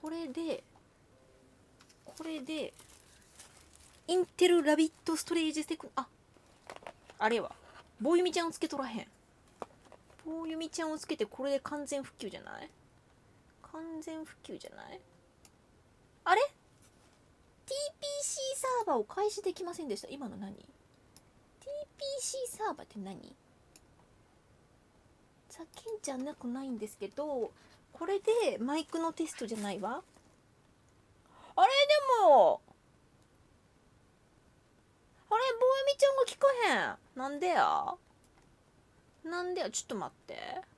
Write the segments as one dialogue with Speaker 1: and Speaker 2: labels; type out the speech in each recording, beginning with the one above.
Speaker 1: これでインテルラビットストレージあれは棒弓ちゃんをつけとらへん。棒弓ちゃんをつけてこれで完全復旧じゃない？完全復旧じゃない？あれ TPC サーバーを開始できませんでした。今の何？ TPC サーバーって何？叫んじゃなくないんですけど、これでマイクのテストじゃないわ。あれでもあれ、ぼうみちゃんが聞かへん。なんでやちょっと待って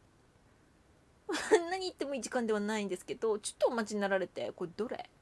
Speaker 1: 何言ってもいい時間ではないんですけど、ちょっとお待ちになられて。これどれ？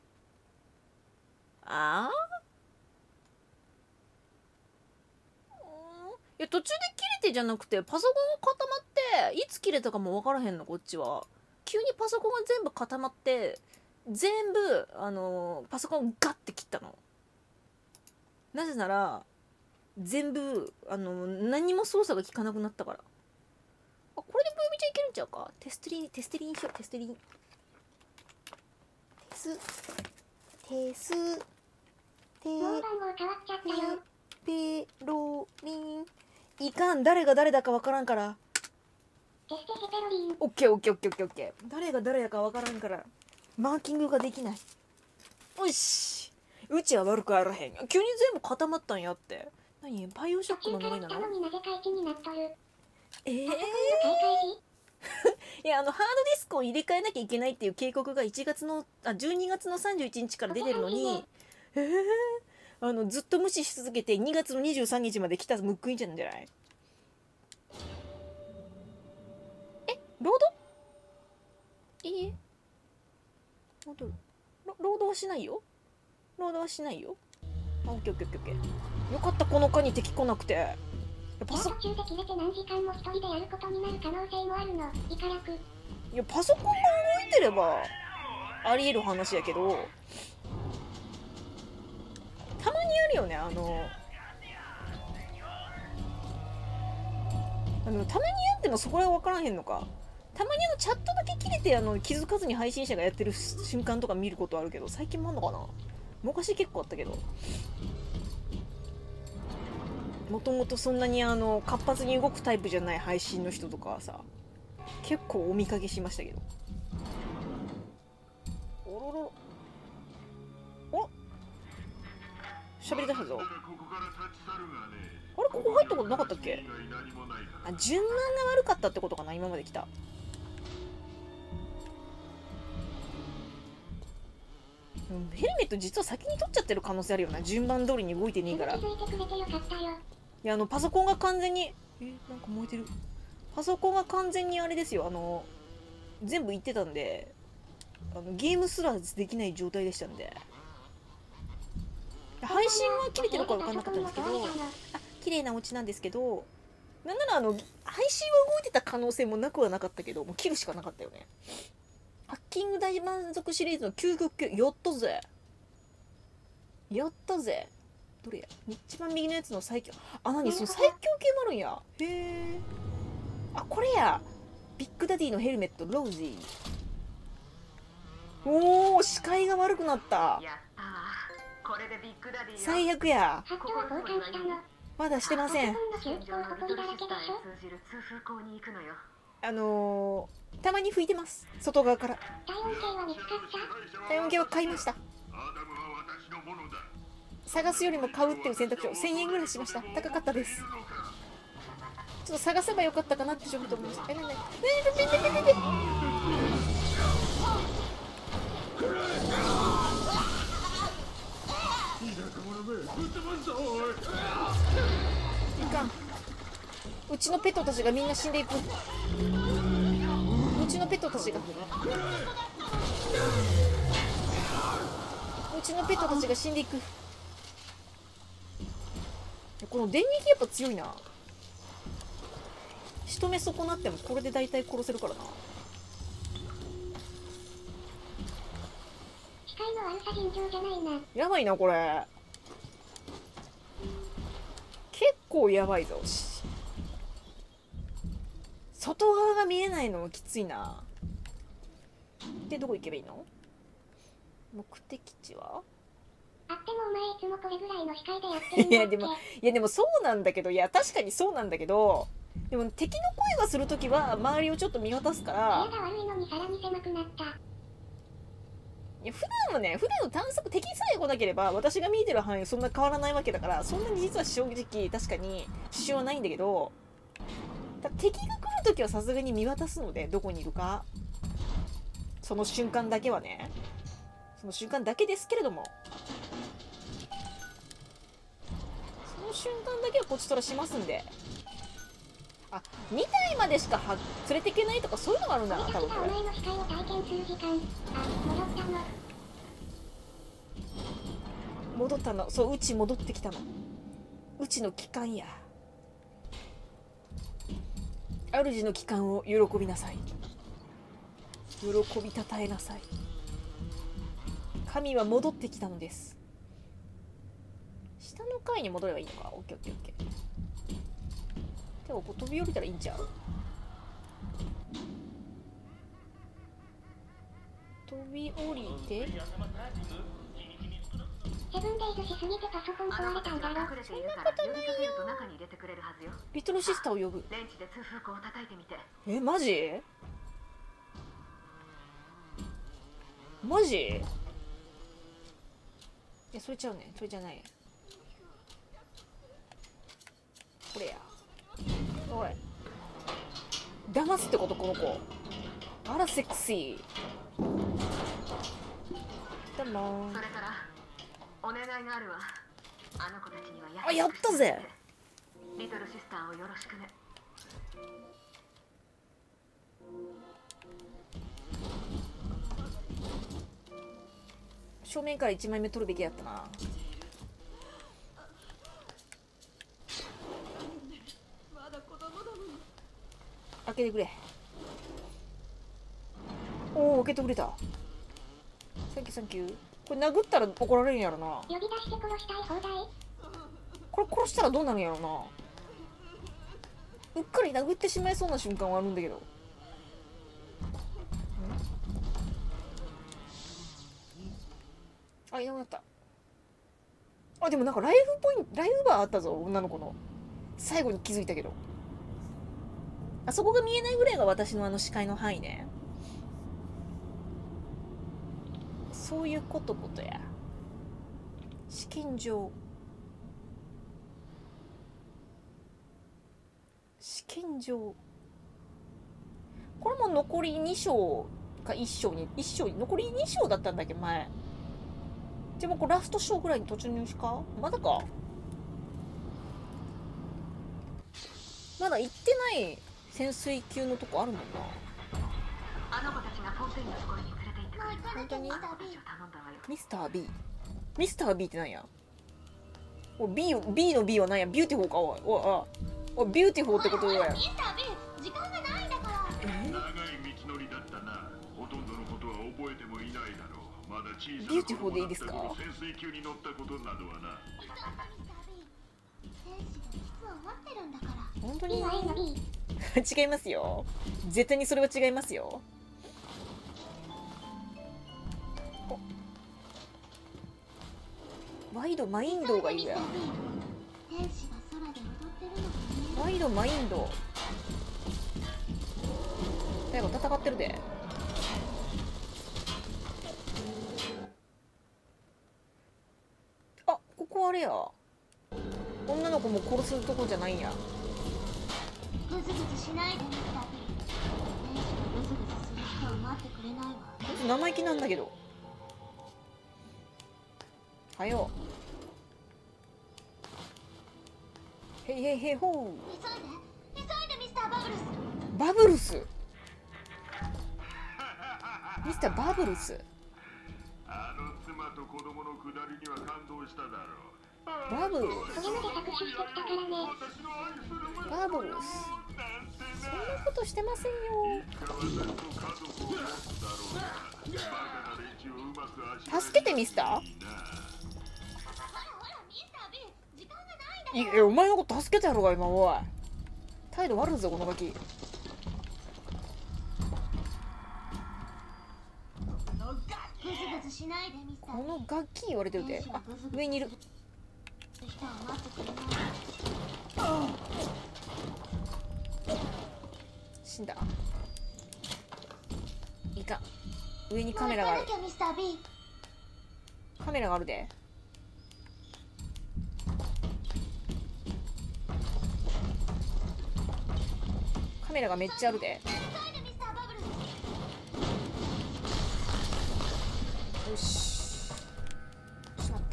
Speaker 1: いや、途中で切れてじゃなくて、パソコンが固まっていつ切れたかも分からへんの。こっちは急にパソコンが全部固まって全部パソコンをガッて切ったの。なぜなら全部何も操作が効かなくなったから。これでブーミちゃんいけるんちゃうか。テステリンしよう。テスペロリン。いかん、誰が誰だかわからんから。オッケー。誰が誰だかわからんからマーキングができない。よし、うちは悪くあらへん。急に全部固まったんやって。何？バイオショックの呪いなの？いや、ハードディスクを入れ替えなきゃいけないっていう警告が12月の31日から出てるのに、ずっと無視し続けて2月の23日まで来たムックインじゃんじゃない？ロード？いいえ、ロードはしないよ。オッケー。よかった、この間に敵来なくて。
Speaker 2: 途中で切れて何時間も一人でやることになる可能性もあるの。いか楽。
Speaker 1: いや、パソコンが動いてればありえる話やけど、たまにあるよね。たまにあってもそこら分からへんのか。たまにチャットだけ切れて気づかずに配信者がやってる瞬間とか見ることあるけど、最近もあんのかな。昔結構あったけど、もともとそんなに活発に動くタイプじゃない配信の人とかはさ、結構お見かけしましたけど。お喋り出したぞ。あれ、ここ入ったことなかったっけ？順番が悪かったってことかな、今まで来た。ヘルメット実は先に取っちゃってる可能性あるよな。順番通りに動いてねえから。いや、パソコンが完全になんか燃えてる。パソコンが完全にあれですよ。全部言ってたんで、ゲームすらできない状態でしたんで。配信は切れてるか分かんなかったんですけど、綺麗なオチなんですけど、なんなら配信は動いてた可能性もなくはなかったけど、もう切るしかなかったよね。ハッキング大満足シリーズの究極系、やったぜ。どれや、一番右のやつの最強。何その最強系もあるんや。へえ。これや。ビッグダディのヘルメット、ロージー。おお、視界が悪くなった。最悪や。まだしてません。たまに拭いてます、外側から。体温計は買いました。探すよりも買うっていう選択肢を1000円ぐらいしました。高かったです。ちょっと探せばよかったかなってちょっと思いました。いかん。うちのペットたちがみんな死んでいく。うちのペットたちが死んでいく。この電撃やっぱ強いな。仕留め損なってもこれで大体殺せるからな。
Speaker 2: 視界の悪さ尋常じゃないな。
Speaker 1: やばいなこれ。結構やばいぞ。外側が見えないのもきついな。でどこ行けばいいの？ 目的地は
Speaker 2: あってもお前いつもこれぐらいの視界でやってるんだっけ。
Speaker 1: いやでもそうなんだけど、いや確かにそうなんだけど、でも敵の声がするときは周りをちょっと見渡すから
Speaker 2: 部屋が悪いのにさらに狭くなった。
Speaker 1: いや普段の探索、敵さえ来なければ私が見えてる範囲そんな変わらないわけだから、そんなに実は正直確かに支障はないんだけど、敵が来るときはさすがに見渡すので、どこにいるかその瞬間だけはね、その瞬間だけですけれども、その瞬間だけはこっちとらしますんで。あ、2体までしか連れていけないとかそういうのがあるんだな、多分これ。
Speaker 2: お前の視界を体験する時間。あ、戻ったの。
Speaker 1: 戻ったの。そう、うち戻ってきたの。うちの帰還や。主の帰還を喜びなさい。喜びたたえなさい。神は戻ってきたのです。下の階に戻ればいいのか。オッケーオッケーオッケー。でもこう飛び降りたらいいんちゃう？飛び降りて。
Speaker 2: セブンデイズしすぎてパソコン壊れたんだろ。
Speaker 1: そんなことないよ。リトルシスターを呼ぶ。え、マジ？マジ？いや、それちゃうね。それじゃない。これや。おい。騙すってこと、この子。あら、セクシー。どうも。
Speaker 3: それからお願いがあるわ。あの子たちには
Speaker 1: あ、やったぜ。
Speaker 3: リトルシスターをよろしくね。
Speaker 1: 正面から1枚目取るべきやったな。開けてくれ。おお、開けてくれた。サンキューサンキュー。これ殴ったら怒られるんやろな。
Speaker 2: 呼び出して殺したい放題。
Speaker 1: これ殺したらどうなるんやろな。うっかり殴ってしまいそうな瞬間はあるんだけど。あ、いなくなった。あ、でもなんかライフバーあったぞ、女の子の。最後に気づいたけど。あそこが見えないぐらいが私の視界の範囲ね。そういうことや。試験場。試験場。これも残り2章か1章に残り2章だったんだっけ、前。でもこれラスト章ぐらいに突入しかまだか。まだ行ってない潜水級のとこあるもんな。
Speaker 3: あの子たちがフォンテインのところに連れて行ってくれた。
Speaker 1: 本当に？
Speaker 3: あの子たちを頼んだわよ。
Speaker 1: ミスター B。ミスター B ってなんや？おい B の B はなんや？ビューティフォーか。おいビューティフォーってことだよ。
Speaker 2: ミスター B、時間がないんだから。
Speaker 4: 長い道のりだったな。ほとんどのことは覚えてもいないだろう。まだ小さな
Speaker 1: ビューティフォーでいいですか？
Speaker 4: 潜水級に乗ったことなどはな。
Speaker 1: 本当に？
Speaker 2: B は A の B。
Speaker 1: 違いますよ。絶対にそれは違いますよ。ワイドマインドがいるやん。
Speaker 2: 天使が空で踊ってるのかね。
Speaker 1: ワイドマインド。最後戦ってるで。あ、ここあれや。女の子も殺すとこじゃないんや。
Speaker 2: グズグズしないでミスター B。天使がグズグズする人は待ってくれないわ。
Speaker 1: 生意気なんだけど。はよ。へいへいへいほう。
Speaker 2: 急いでミスターバブルス。
Speaker 1: バブルス。ミスターバブルス。
Speaker 4: あの妻と子供のくだりには感動しただろう。
Speaker 1: バブルス。
Speaker 2: ゲームで作詞してきたからね。
Speaker 1: バブルス。そんなことしてませんよ。助けてミスター。いや、お前のこと助けてやろうが今。おい、態度悪いぞこのガキ。
Speaker 2: グズグズしないでミスター
Speaker 1: この楽器言われてるで。あ、上にいる。
Speaker 2: 人は待ってくれない。
Speaker 1: 死んだ。いかん。上にカメラがある
Speaker 2: もう行かなきゃミスター B。
Speaker 1: カメラがあるで。カメラがめっちゃあるで。
Speaker 2: 急いでミスターバブル。
Speaker 1: よし。ちょっと待って。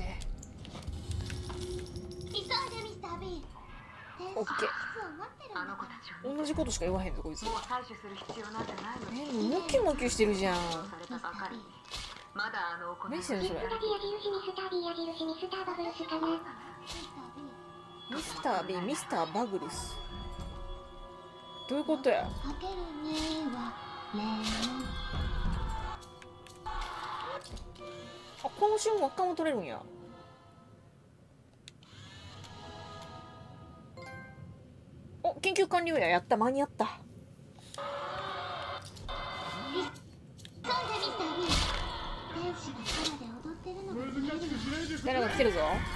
Speaker 2: 急いでミスター B。
Speaker 1: オッケー。
Speaker 3: あの子たちを
Speaker 1: 同じことしか言わへんぞこいつ。
Speaker 3: もう採取する必要なんてないのに
Speaker 1: ムキムキしてるじゃん。
Speaker 3: されたばかりにまだあの行い
Speaker 1: 何してんのそれ。
Speaker 2: 矢印ミスター B 矢印ミスターバブルスかな。
Speaker 1: ミスター B、ミスターバグルス。どういうことや。
Speaker 2: かけるねはレモン。
Speaker 1: あ、この瞬間輪っかも取れるんや。お、研究完了や。やった、間に合った。
Speaker 2: 急いでミスター B。天使が空で踊ってるのが見える。
Speaker 1: 誰が来てるぞ。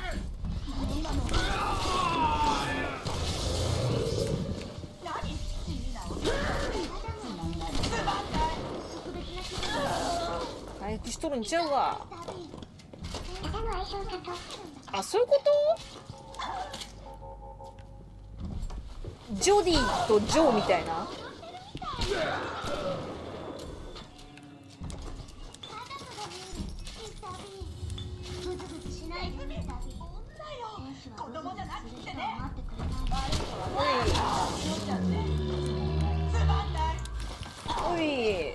Speaker 1: 回復しとるんちゃうわ。あ、そういうこと？ジョディとジョーみたいな。おいおい、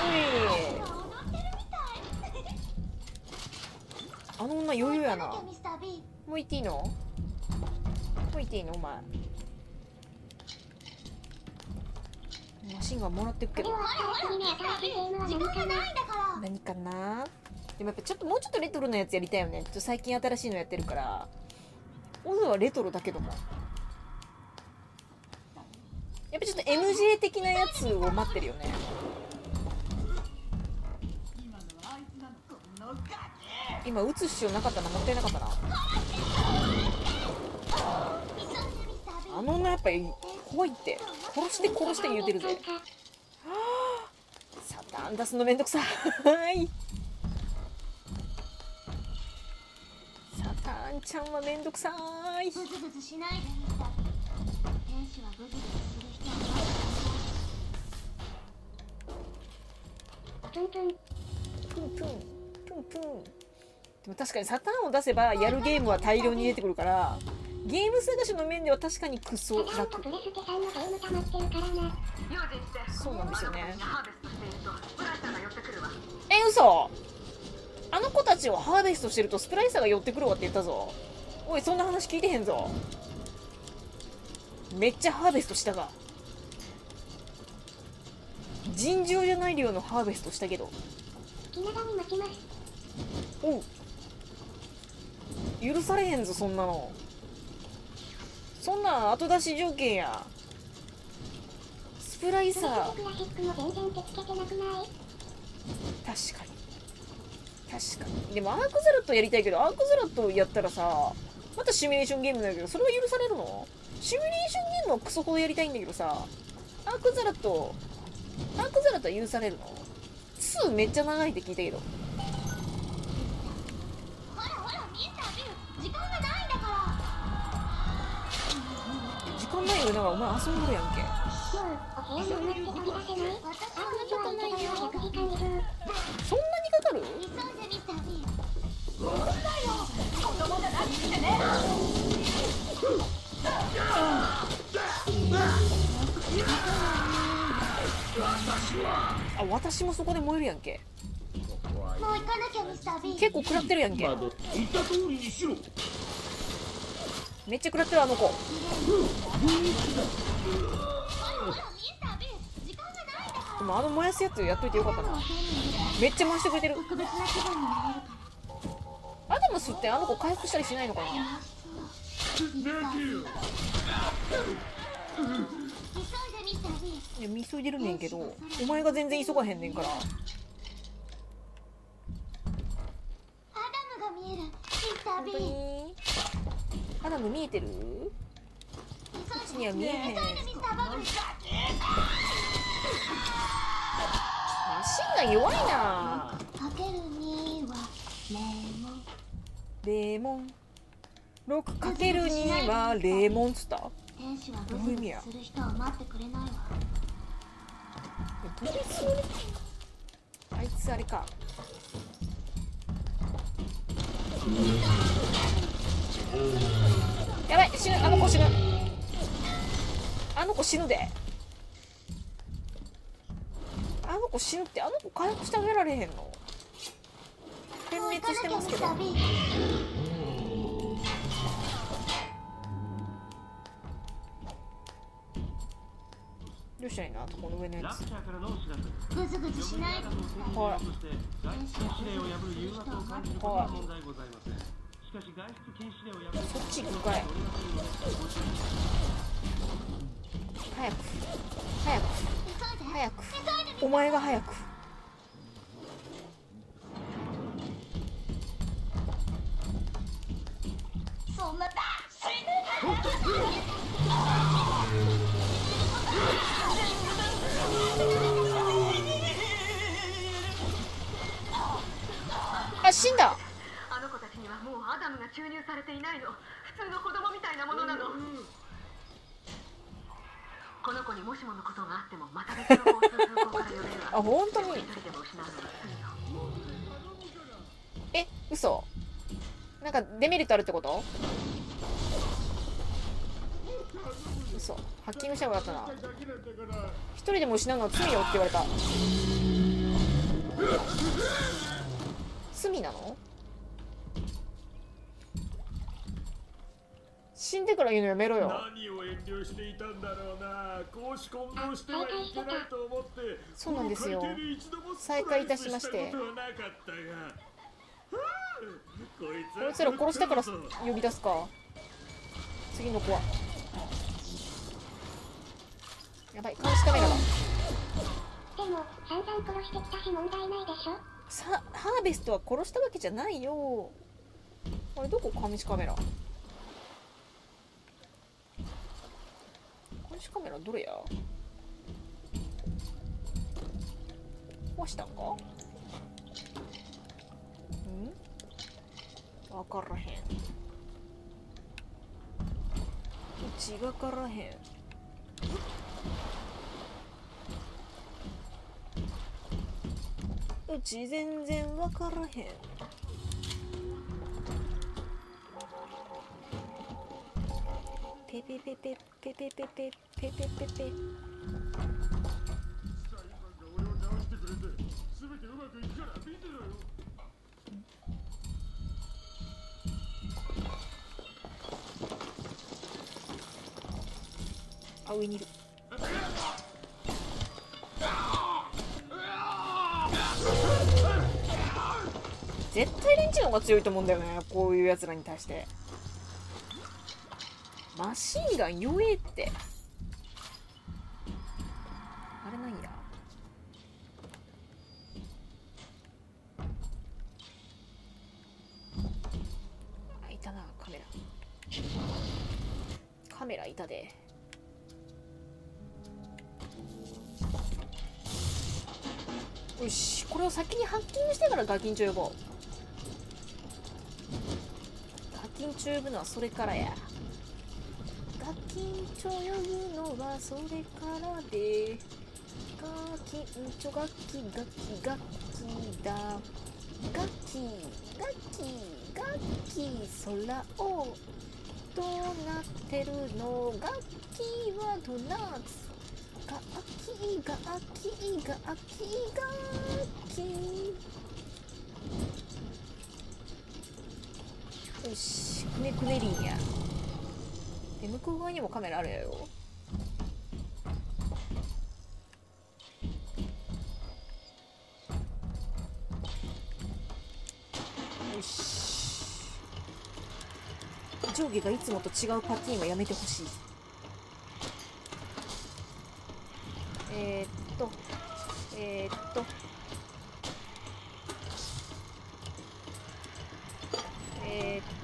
Speaker 1: あの女余裕やな。もう行っていいの？もう行っていいのお前。マシンガンもらってくけど。何かな。でもやっぱちょっともうちょっとレトロなやつやりたいよね。ちょっと最近新しいのやってるから。オズはレトロだけども。やっぱちょっと MJ 的なやつを待ってるよね。今撃つ必要なかったな。もったいなかったな。あの女やっぱり怖いって。殺して殺して言うてるぜ。はあ、サタン出すのめんどくさい。サタンちゃんはめんどくさい。
Speaker 2: ブズブズしないでミスター B。天使はブズブズする人は待ってくれない。
Speaker 1: プンプンプンプン。でも確かにサタンを出せばやるゲームは大量に出てくるから、ゲーム探しの面では確かにクソ楽。そうなんですよね。嘘。あの子たちをハーベストしてるとスプライサーが寄ってくるわって言ったぞ。おい、そんな話聞いてへんぞ。めっちゃハーベストしたが。尋常じゃない量のハーベストしたけど。おう、許されへんぞそんなの。そんなん後出し条件や。スプライサー。確かに。でもアークゼラットやりたいけど、アークゼラットやったらさ、またシミュレーションゲームなんだけど、それは許されるの？シミュレーションゲームはクソほどやりたいんだけどさ、アークゼラットは許されるの？2めっちゃ長いって聞いたけど。
Speaker 2: ほらほらミスター B。時間がないんだから。
Speaker 1: 時間ないよ。だからお前遊んどるやんけ。そんなにかかる？あ、私もそこで燃えるやんけ。
Speaker 2: もう行かなきゃミスター B。
Speaker 1: 結構食らってるやんけ。めっちゃ食らってるあの子。でもあの燃やすやつやっといてよかったな。めっちゃ回してくれてる。アダムスってあの子回復したりしないのかな。いや、急いでるねんけど、お前が全然急がへんねんから。
Speaker 2: タビー。
Speaker 1: 本当にアダム見えてる？こっちには見えへん。マシンガン弱いな。
Speaker 2: かける2は
Speaker 1: レモン 6×2 はレモンっつった？
Speaker 2: 天使はブズブズする人を待ってくれないわ。
Speaker 1: ブズブズあいつあれか。やばい、死ぬ。あの子死ぬ。あの子死ぬで。あの子死ぬって。あの子回復してあげられへんの？点滅してますけど。どうしたらいいの？あとこの上のやつ。
Speaker 2: グズグズしないで。
Speaker 1: ほら。ほら。そっち行くかい。早く早く早く、お前が早く。
Speaker 2: そんな
Speaker 1: あ、死んだ。
Speaker 3: あの子たちにはもうアダムが注入されていないの。普通の子供みたいなものなの。この子にもしものことがあってもまた別の交通通行から呼べるわ。
Speaker 1: あ、本当に。
Speaker 3: 一人でも失うのは罪よ。
Speaker 1: え、嘘。なんかデメリットあるってこと？嘘。ハッキングした方がよかったな。一人でも失うのは罪よって言われた。罪なの？死んでから言うのやめろよ。
Speaker 4: 何を遠慮していたんだろうな。公私混同してはいけないと思って。
Speaker 1: そうなんですよ。再開いたしまして。こいつら殺したから呼び出すか。次の子は。やばい、監視カメラだ。
Speaker 2: でも散々殺してきたし問題ないでしょ。
Speaker 1: ハーベストは殺したわけじゃないよ。あれどこ？監視カメラ。監視カメラどれや？壊したんか？わからへん。うちがからへん。うち全然わからへん。ペペペペペペペペペペペペペ。
Speaker 4: 俺を直してくれて、全てうまくいくから見てろよ。
Speaker 1: あ、上にいる。絶対レンチの方が強いと思うんだよね、こういうやつらに対して。マシンガン弱えって。あれなんや。あ、いたな、カメラ。カメラいたで。よし、これを先にハッキングしてからガキンチョ呼ぼう。ガキンチョ呼ぶのはそれからや。ガキンチョ呼ぶのはそれからで。ガキンチョガキガキガキだ。ガキガキガキ空をどうなってるの？ガキはドーナツ。ガキガキガキガキ。よし、くねくねりんや。で、向こう側にもカメラあるやよ。よし。上下がいつもと違うパティーンはやめてほしい。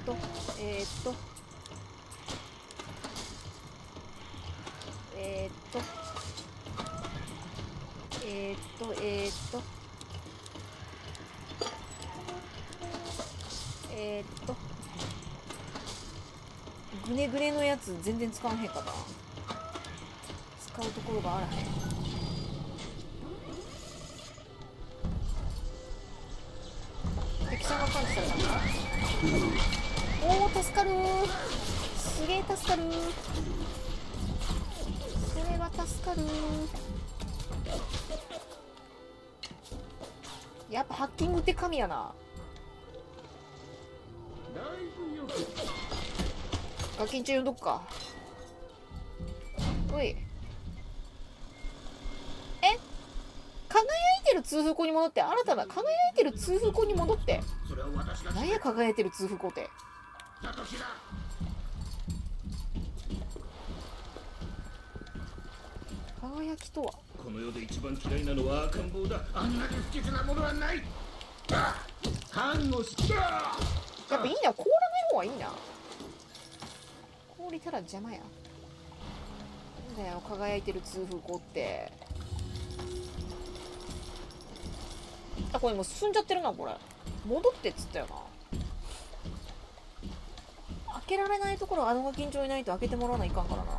Speaker 1: とえー、っとえー、っとえー、っとえー、っとグネグネのやつ全然使わへんかな。使うところがあらへん。敵さんが感知されたんだ。おお助かるー。すげえ助かるー。それは助かるー。やっぱハッキングって神やな。ガキンチョ呼んどくか。おい。輝いてる通風口に戻って、新たな輝いてる通風口に戻って。何や輝いてる通風口って。輝きとは。
Speaker 5: この世で一番嫌いなのは赤ん坊だ。あんなに不吉なものはない。看護師だ。
Speaker 1: やっぱいいな、凍らない方がいいな。凍りたら邪魔や。なんだよ、輝いてる通風口って。あ、これもう進んじゃってるな、これ。戻ってっつったよな。開けられないところ、あのガキンチョいないと開けてもらわないかんからな。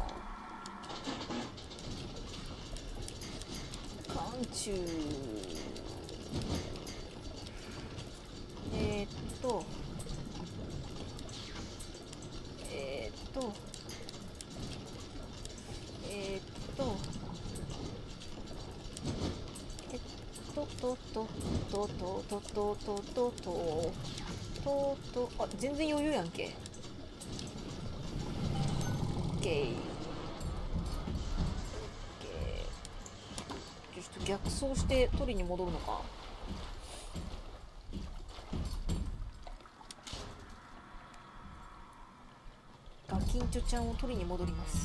Speaker 1: 眼中。えー、っと。あ、全然余裕やんけ。オッケー。ちょっと逆走して取りに戻るのか。ガキンチョちゃんを取りに戻ります。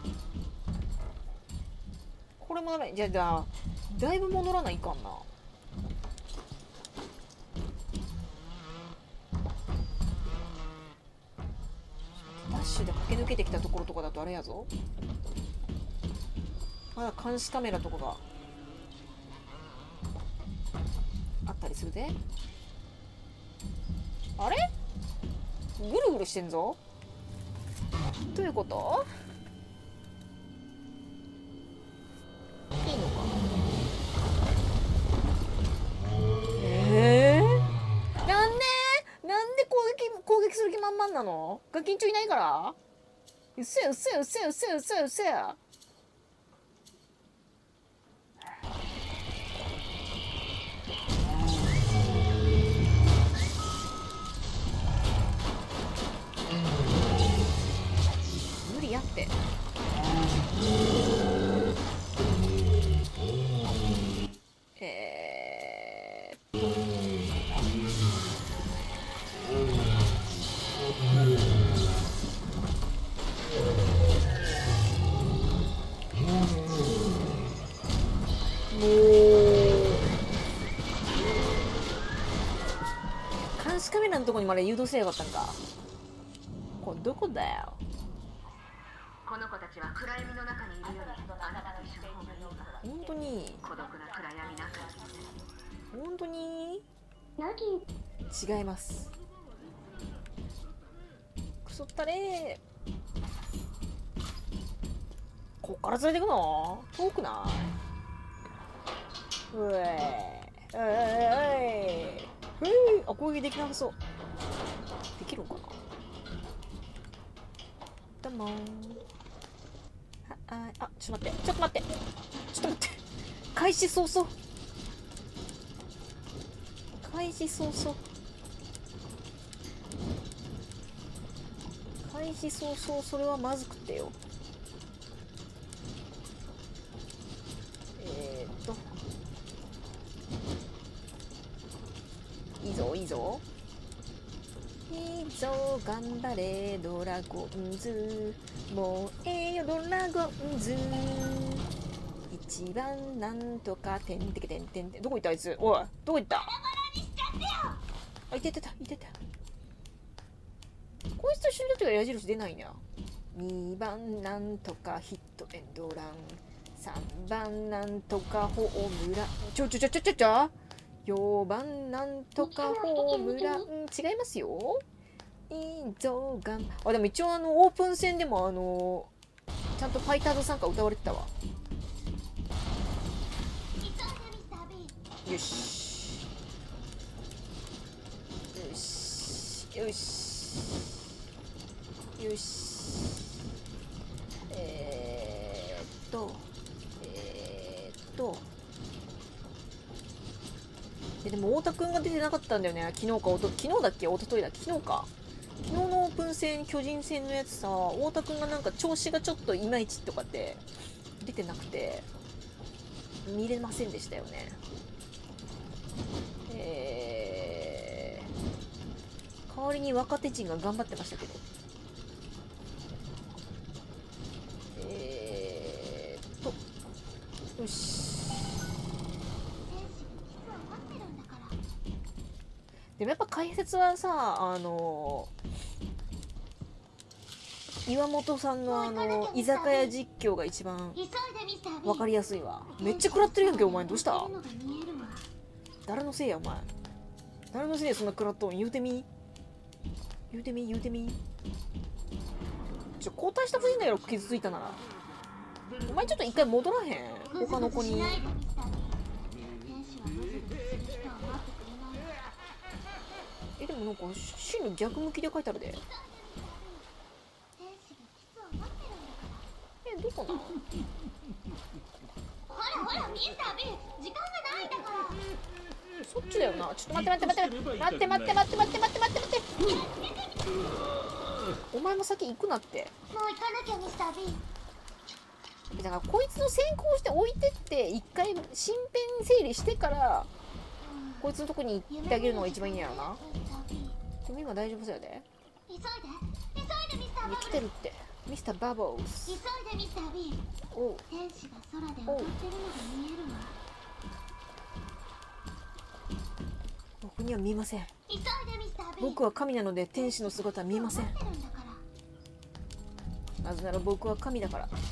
Speaker 1: これもダメ。じゃあだいぶ戻らないかんな。ダッシュで駆け抜けてきたところとかだとあれやぞ。まだ監視カメラとかがあったりするで。あれぐるぐるしてんぞ。どういうこと？いいのか。なんで攻撃する気満々なの？ガキンチョいないから？うっせえうっせえうっせえうっせえうっせえうっせえ。無理やって。監視カメラのとこにまで誘導せえばよかったんか。これどこだよ。
Speaker 3: この子たちは暗闇の中にいるよりあなたと一緒の方がいいわ。
Speaker 1: 本当に
Speaker 3: 孤独な暗闇なんかに。
Speaker 1: 本当に
Speaker 2: 何？
Speaker 1: 違います。クソったれー。こっから連れてくの？遠くない？うえー、あ、攻撃できなさそう。できるのかな。どうもー。あ、ちょっと待って。開始早々。それはまずくてよ。いいぞ頑張れドラゴンズ、もうよドラゴンズ、一番なんとかてんてけてんてんてん。どこ行ったあいつ。おいどこ行った。あ、いてた。 こいつと一緒にいるときは矢印出ないんや。2番なんとかヒットエンドラン、3番なんとかホームラン、4番なんとかホームラン、違いますよ。インゾガン。あ、でも一応オープン戦でもちゃんとファイターズ参加歌われてたわ。よしよしよしよし。でも太田くんが出てなかったんだよね。昨日だっけ、一昨日だっけ、昨日か。昨日のオープン戦、巨人戦のやつさ、太田くんがなんか調子がちょっといまいちとかって出てなくて見れませんでしたよね。代わりに若手陣が頑張ってましたけど。よし。でもやっぱ解説はさ、岩本さんの居酒屋実況が一番分かりやすいわ。めっちゃ食らってるやんけお前。どうした？誰のせいやお前。誰のせいやそんな食らっとん。言うてみ。交代した方がいいんだよ、傷ついたなら。お前ちょっと一回戻らへん？他の子に。でもなんか真の逆向きで書いてあるで。どこな？
Speaker 2: ほらミスター B、時間がないんだから。
Speaker 1: そっちだよな。ちょっと待って。お前も先行くなって。
Speaker 2: もう行かなきゃミスター B。
Speaker 1: だからこいつの先行して置いてって一回身辺整理してからこいつのとこに行ってあげるのが一番いいんやろな。でも今大丈夫そうやで。
Speaker 2: 急いでミスター B。
Speaker 1: 来てるってミスターバボース。
Speaker 2: 急いでミスター B。
Speaker 1: おう、
Speaker 2: 天使が空で踊ってるのが見えるわ。
Speaker 1: 僕には見えません。
Speaker 2: 急いでミスター B。
Speaker 1: 僕は神なので天使の姿は見えません。
Speaker 2: 待ってるんだから。
Speaker 1: なぜなら僕は神だから。こ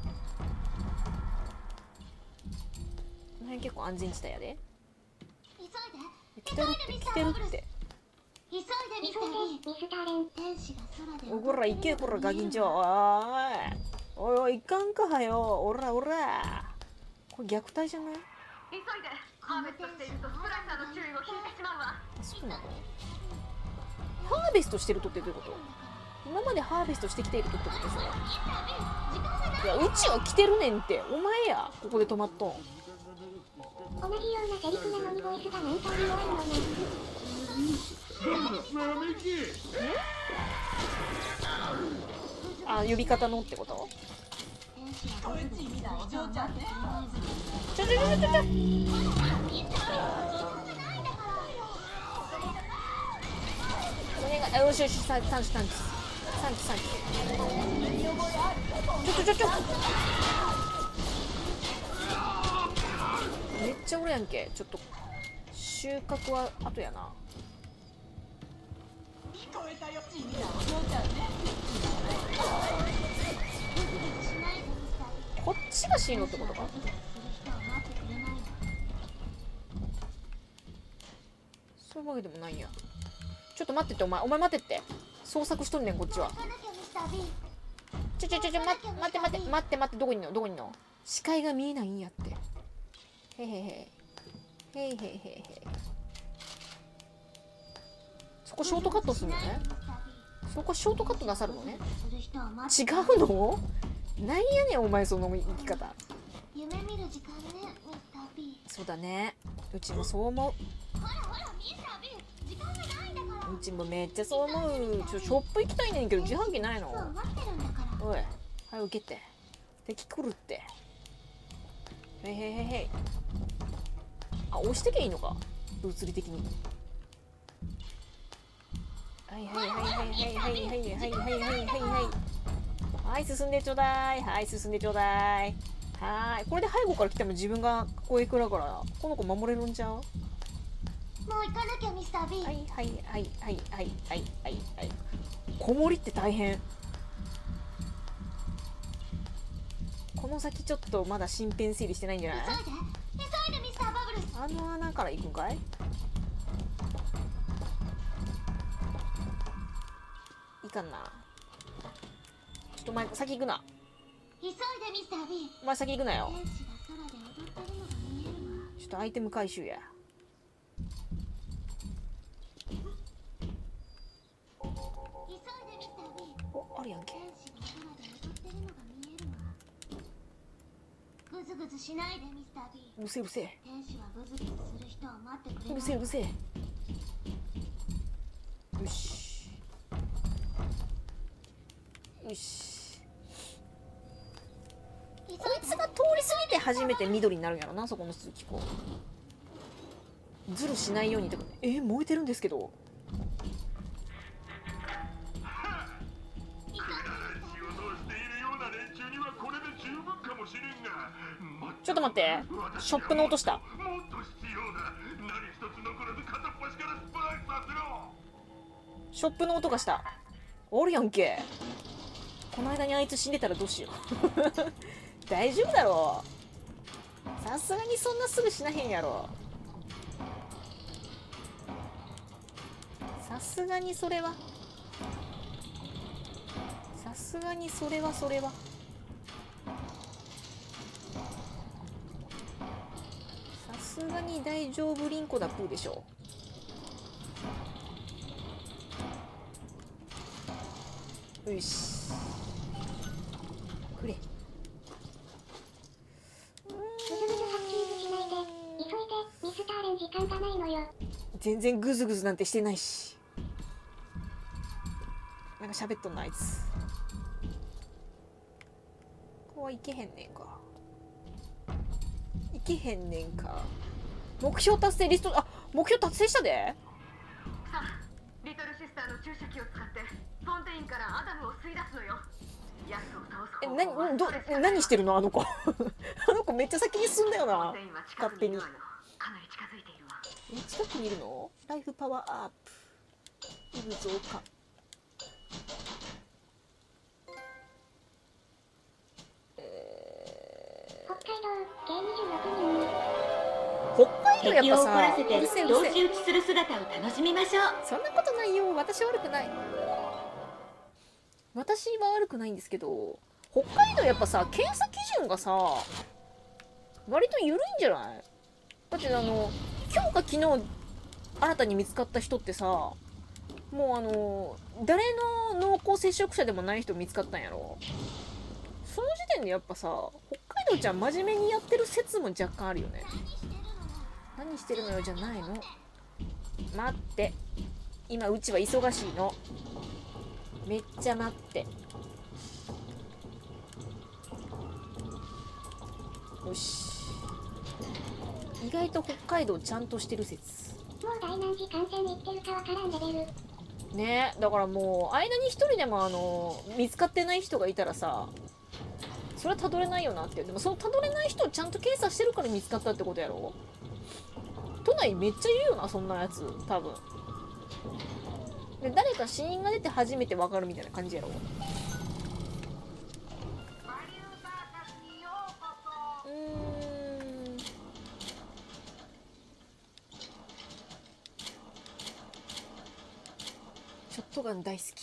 Speaker 1: の辺結構安全地帯やで。来てるって。
Speaker 2: 急いでミスター B。天使が空で。
Speaker 1: おこら行け、こらガキンチョ。おい行かんかはよ。おらこれ虐待じゃない？
Speaker 3: 急いで。ハーベストしているとスプライサーの注意を引いてしまうわ。
Speaker 1: そうなの？ハーベストしてるとってどういうこと？今までハーベストしてきているとってことでしょ？いやうちは来てるねんって。お前やここで止まっとん。
Speaker 2: 同じようなセリフなのにボイスが本当に弱いのね。
Speaker 1: あ、呼び方のってこと？ちょお願い。よし3時めっちゃおるやんけ。ちょっと収穫は後やな。こっちが進路ってことか。そういうわけでもないんや。ちょっと待ってって、お前待ってって。捜索しとんねんこっちは。待って、どこにいんの。視界が見えないんやって。へい。そこショートカットするのね。そこショートカットなさるのね。違うの？なんやねんお前その生き方。
Speaker 2: 夢見る時間ね、ミスター B。
Speaker 1: そうだね。うちもそう思う。
Speaker 2: ミスター B、時間がないんだから。
Speaker 1: うちもめっちゃそう思う。ショップ行きたいねんけど自販機ないの？
Speaker 2: そう待ってるんだから。
Speaker 1: おい、早く受けて。敵来るって。へい。あ、押してけいいのか、物理的に。はい、進んでちょうだい。はい、これで背後から来ても自分がここへ来るから、この子守れるんちゃう？
Speaker 2: もう行かなきゃミスター B。
Speaker 1: はい。 子守って大変。この先ちょっとまだ身辺整理してないんじゃない？
Speaker 2: 急いでミスターバブルス。
Speaker 1: あの穴から行くんかい？いかんな。ちょっとお前先行くな。
Speaker 2: 急いでミスター B。
Speaker 1: お前先行くなよ。
Speaker 2: 天使が空で踊ってるのが見えるわ。
Speaker 1: ちょっとアイテム回収や。
Speaker 2: 急いでミスター B。
Speaker 1: お、あるやんけ。
Speaker 2: 天使が空で踊ってるのが見えるわ。グズグズしないでミスター B。
Speaker 1: うるせえうるせえ。
Speaker 2: 天使はグズグズする人を待ってくれない。
Speaker 1: うるせえうるせえ。よし。よし。
Speaker 2: 急い
Speaker 1: こいつが通り過ぎて初めて緑になるんやろな、そこの鈴木子。ズルしないようにってこと。燃えてるんですけど。
Speaker 4: 仕事をしているような連中にはこれで十分かもしれんが、
Speaker 1: ちょっと待って。ショップの音した。
Speaker 4: もっと必要な、何一つ残らず片っ端からスパイさせろ。
Speaker 1: ショップの音がした。おるやんけ。この間にあいつ死んでたらどうしよう。大丈夫だろう。さすがにそんなすぐ死なへんやろ。さすがにそれは。さすがにそれはそれは。さすがに大丈夫リンコだプーでしょ。よし。くれ。
Speaker 2: ぐずぐずハッキングしないで。急いでミスターレン時間がないのよ。
Speaker 1: 全然グズグズなんてしてないし。なんか喋っとんなあいつ。ここはいけへんねんか。いけへんねんか。目標達成リスト、目標達成したで。
Speaker 3: さあ、リトルシスターの注射器を使ってフォンテインからアダムを吸い出すのよ。ヤスを倒す方法は
Speaker 1: 何してるのあの子。あの子めっちゃ先に進んだよな。
Speaker 3: フォンテインは近くにいるわよ。かなり近づいているわ。
Speaker 1: 近くにいるの？ライフパワーアップ。イブ増加。
Speaker 2: 北海道計26人。
Speaker 1: 北海道やっ
Speaker 6: 敵を怒
Speaker 1: ぱさ、
Speaker 6: らせて
Speaker 1: うるせえうるせえ。
Speaker 6: 同士討ちする姿を楽しみましょう。
Speaker 1: そんなことないよ。私悪くない。私は悪くないんですけど、北海道やっぱさ、検査基準がさ、割と緩いんじゃない？だって今日か昨日新たに見つかった人ってさ、もう誰の濃厚接触者でもない人見つかったんやろ。その時点でやっぱさ、北海道ちゃん真面目にやってる説も若干あるよね。何してるのよじゃないの。待って、今うちは忙しいの。めっちゃ待って。よし。意外と北海道ちゃんとしてる説。
Speaker 2: もう大何時間線に行ってるかわからんレベル。
Speaker 1: ねえ、だからもう間に一人でも見つかってない人がいたらさ、それはたどれないよなって。でもそのたどれない人をちゃんと検査してるから見つかったってことやろ。都内めっちゃいるよな、そんなやつ多分。で誰か死因が出て初めて分かるみたいな感じやろ。ショットガン大好き。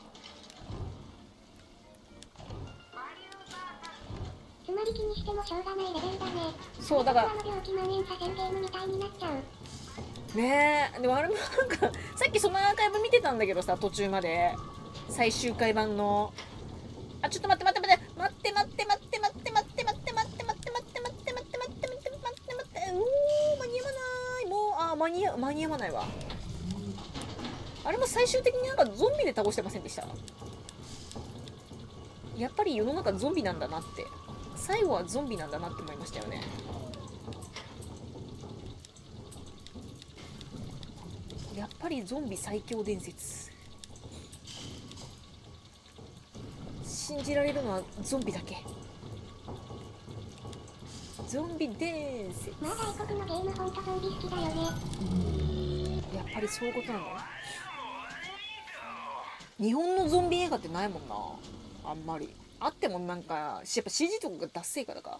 Speaker 2: つまり気にしてもしょうがないレベルだね。
Speaker 1: そうだから
Speaker 2: あの病気蔓延させるゲームみたいになっちゃう。
Speaker 1: ねえ、でもあれもなんかさっきそのアーカイブ見てたんだけどさ、途中まで最終回版のちょっと待って待って待って待って待って待って待って待って待って待って待って待って待って待って待って待って待って待って、間に合わない。もう間に合わないわ。あれも最終的になんかゾンビで倒してませんでした？やっぱり世の中ゾンビなんだなって、最後はゾンビなんだなって思いましたよね。やっぱりゾンビ最強伝説。信じられるのはゾンビだけ。ゾンビ伝説。
Speaker 2: まあ外国のゲームほんとゾンビ好きだよね。
Speaker 1: やっぱりそういうことなの？ 日本のゾンビ映画ってないもんな、あんまり。あってもなんかやっぱ CG とかがダッセーからか。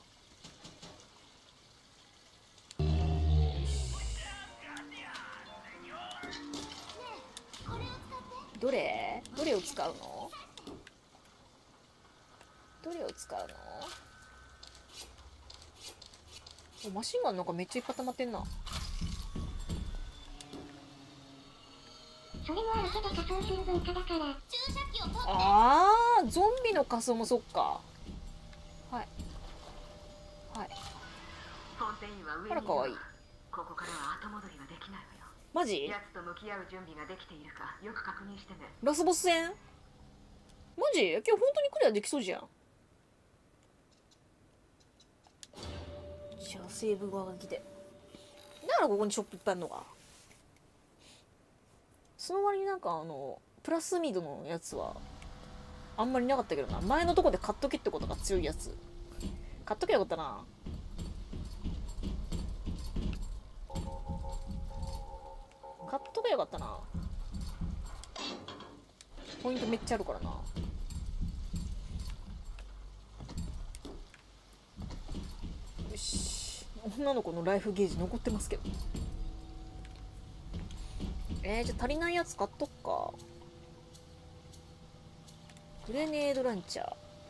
Speaker 1: どれを使うの？どれを使うの？お、マシンガンなんかめっちゃいっぱい溜まってんな。
Speaker 2: それもあるけど仮装する文化だから。注射器を取って。
Speaker 1: あー、ゾンビの仮装もそっか。はいはい。
Speaker 3: フォンテインは上にいる。
Speaker 1: あら、かわいい。
Speaker 3: ここからは後戻りができないわよ。
Speaker 1: マジ？
Speaker 3: 奴と向き合う準備ができているかよく確認してね。
Speaker 1: ラスボス戦？マジ？今日本当にクリアできそうじゃん。じゃあセーブ側が来て。だからここにショップいっぱいあるのか。その割になんかプラスミドのやつはあんまりなかったけどな。前のとこで買っとけってことが強いやつ。買っとけばよかったな。買っとけばよかったな。ポイントめっちゃあるからな。よし、女の子のライフゲージ残ってますけど。じゃあ足りないやつ買っとくか。グレネードランチャー、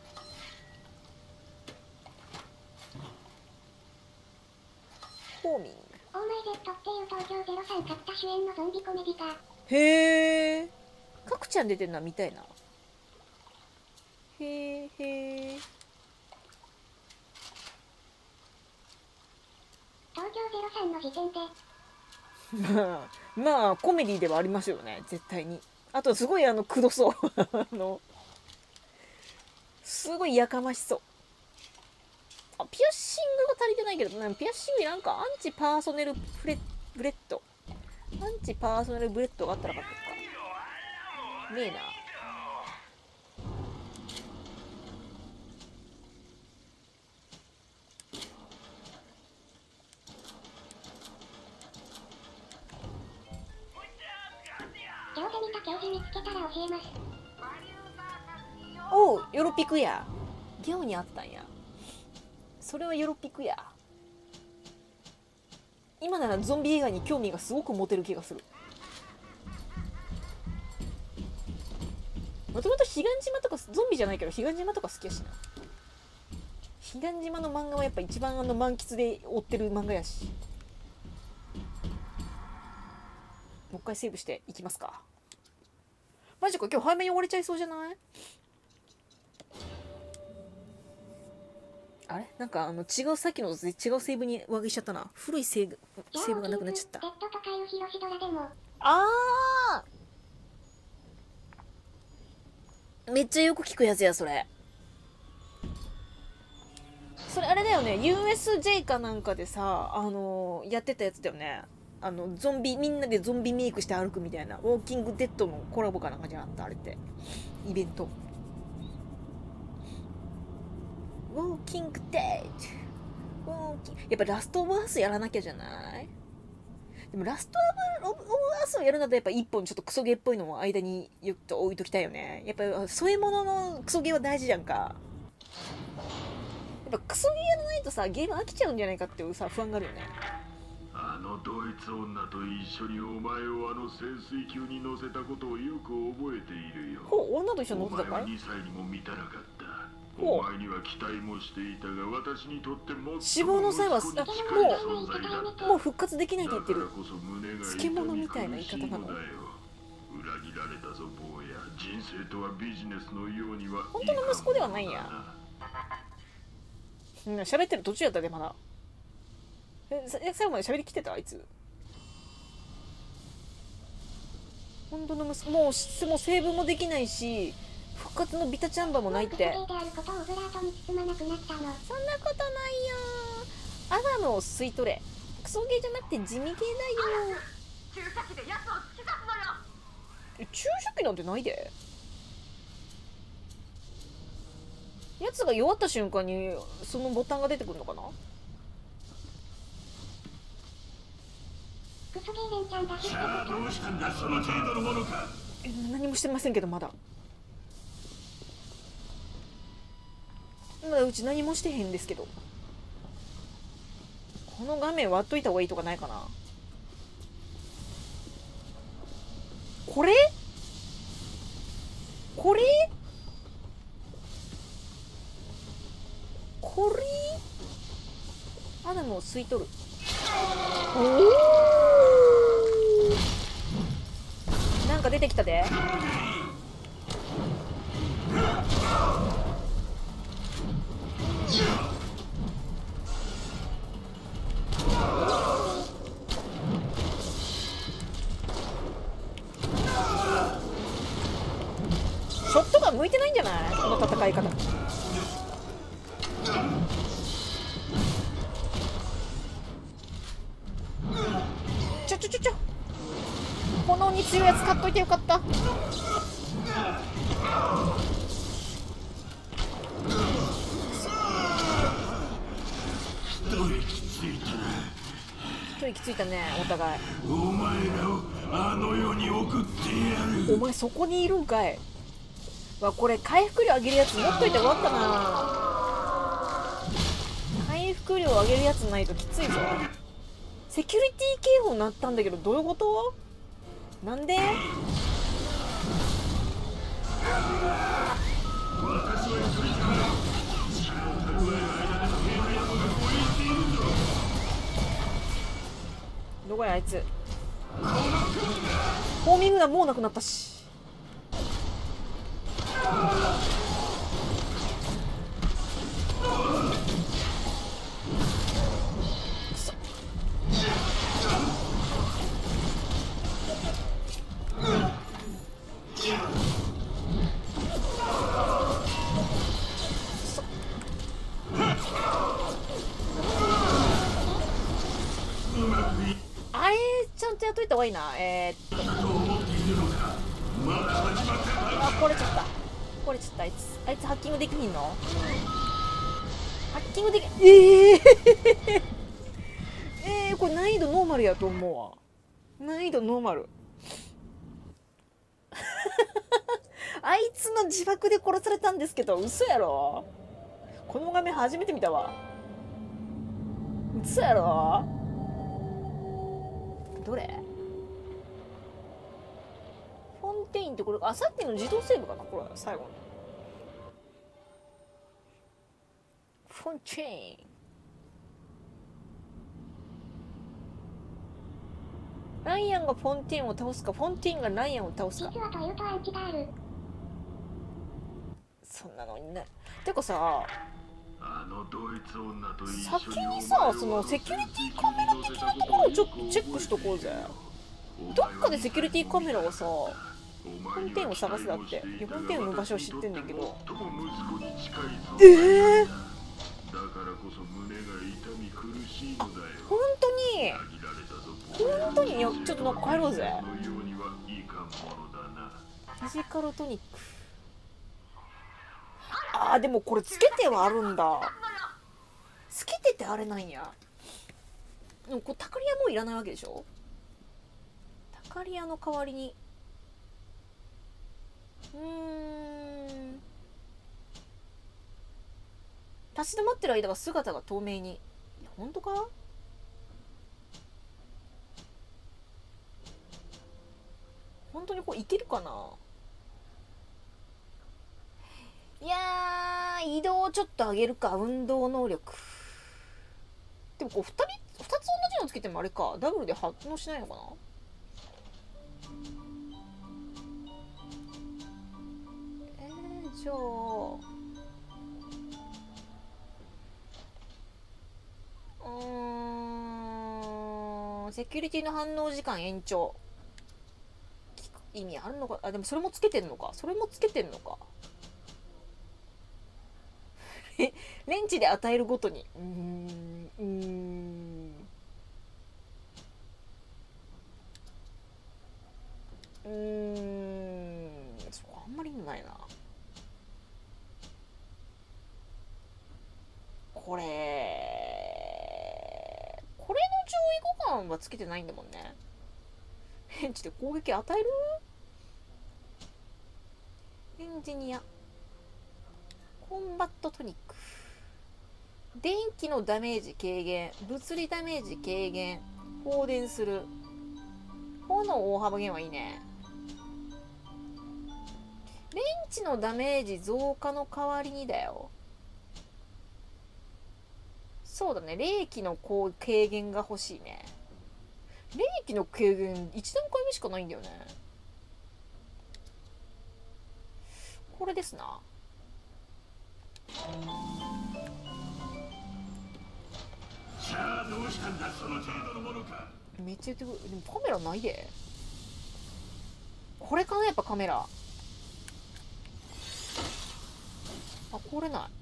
Speaker 1: ホーミング。
Speaker 2: オーマイゼットっていう東京03買った主演のゾンビコメディか。
Speaker 1: へえ、かくちゃん出てんのは見たいな。へえへえ。
Speaker 2: 東京03の時点で
Speaker 1: まあコメディではありますよね、絶対に。あとすごいくどそうすごいやかましそう。あ、ピアッシングが足りてないけど、ピアッシングなんかアンチパーソネルブレッド、アンチパーソネルブレッドがあったらよかったか。ねえな。
Speaker 2: 両手見た刑事見つけたら教えます。
Speaker 1: おう、ヨロピクや。ギャオにあったんや。それはヨロピクや。今ならゾンビ映画に興味がすごく持てる気がする。もともと彼岸島とかゾンビじゃないけど彼岸島とか好きやしな。彼岸島の漫画はやっぱ一番満喫で追ってる漫画やし。もう一回セーブしていきますか。マジか、今日早めに終われちゃいそうじゃない？あれなんか違う、さっきの違うセーブに上げしちゃったな。古いセーブがなくなっちゃった。
Speaker 2: ペットとかいうヒロシドラでも。
Speaker 1: あー、めっちゃよく聞くやつや。それあれだよね、 USJ かなんかでさやってたやつだよね。ゾンビみんなでゾンビメイクして歩くみたいな、ウォーキングデッドのコラボかなんかじゃなかった？あれってイベント。ウォーキングデッド、やっぱラストオブアースやらなきゃじゃない？でもラストオブアースをやるんだとやっぱ一本ちょっとクソゲーっぽいのも間によっと置いときたいよね。やっぱ添え物のクソゲーは大事じゃんか。やっぱクソゲーやらないとさゲーム飽きちゃうんじゃないかっていうさ不安があるよね。
Speaker 4: あのドイツ女と一緒にお前を潜水級に乗せたことをよく覚えているよ。
Speaker 1: ほう、女と一緒に乗ってたかい？
Speaker 4: お前は2歳にも満たなかった。
Speaker 1: ほう、
Speaker 4: お前には期待もしていたが私にとっても
Speaker 1: 死亡の際は
Speaker 4: 息子に近い存在だった。
Speaker 1: もう復活できないって言ってる。
Speaker 4: だからこそ胸が
Speaker 1: 漬物みたいな言い方なの？
Speaker 4: 裏切られたぞ坊や。人生とはビジネスのようには
Speaker 1: 本当の息子ではないんや。喋ってる途中やったでまだ。最後まで喋りきてたあいつ。本当の息子、もうセーブもできないし復活のビタチャンバもないって。そんなことないよ。アダムを吸い取れ。クソゲーじゃなくて地味ゲーだよ。
Speaker 3: 注射器で奴を突き刺すのよ。
Speaker 1: 注射器なんてないで。やつが弱った瞬間にそのボタンが出てくるのかな。
Speaker 2: クソゲーレンちゃんだし。
Speaker 5: さあどうしたんだその程度のものか。
Speaker 1: 何もしてませんけど、まだうち何もしてへんですけど、この画面割っといた方がいいとかないかな。これアダムを吸い取る。おお、なんか出てきたで。ショットガン向いてないんじゃない、この戦い方。炎に強いやつ買っといてよかった。一息ついたね、お互い。
Speaker 4: お前らをあの世に送ってやる。
Speaker 1: お前そこにいるんかい。わ、これ回復量上げるやつ持っといてよかったな。回復量上げるやつないときついぞ。セキュリティ警報鳴ったんだけど、どういうこと？なんで？どこやあいつ。ホーミングがもうなくなったし。あれちゃんとやっといた方がいいな。あ、壊れちゃった。あいつハッキングできひんの？ハッキングできこれ難易度ノーマルやと思うわ。難易度ノーマルあいつの自爆で殺されたんですけど、嘘やろ。この画面初めて見たわ。嘘やろ。どれ？フォンテインってこれ、あ、さっきの自動セーブかな、これ最後の。フォンテイン。ライアンがフォンテインを倒すか、フォンテインがライアンを倒すか。
Speaker 2: 実はトヨタ駅である。
Speaker 1: そんなのにね。てかさ、
Speaker 4: あのドイツ女と一緒
Speaker 1: 先にさ、そのセキュリティカメラ的なところをちょっとチェックしとこうぜ。どっかでセキュリティカメラをさ、フォンテインを探すだって。フォンテインの場所を知ってんだけど。
Speaker 4: だからこそ胸が痛み苦しいのだよ。
Speaker 1: 本当にいや、ちょっとなんか帰ろうぜ。フィジカルトニック。あー、でもこれつけてはあるんだ。つけててあれなんや。でもこれタカリアもういらないわけでしょ。タカリアの代わりに立ち止まってる間は姿が透明に。いや、本当か？本当にこういけるかな。いやー、移動をちょっと上げるか。運動能力でもこう2つ同じのつけてもあれか、ダブルで反応しないのかな。じゃあセキュリティの反応時間延長意味あるのか。あ、でもそれもつけてんのか。レンチで与えるごとにそこあんまり意味ないな。これの上位互換はつけてないんだもんね。レンチで攻撃与える？ エンジニア、コンバットトニック、電気のダメージ軽減、物理ダメージ軽減、放電する、炎大幅減はいいね。レンチのダメージ増加の代わりにだよ。そうだね、冷気のこう軽減が欲しいね。冷気の軽減1段階目しかないんだよね。これですな。
Speaker 5: さあどうしたんだその程度のものか。
Speaker 1: めっちゃ言ってくる。でもカメラないで。これかな、やっぱカメラ。あ、これない。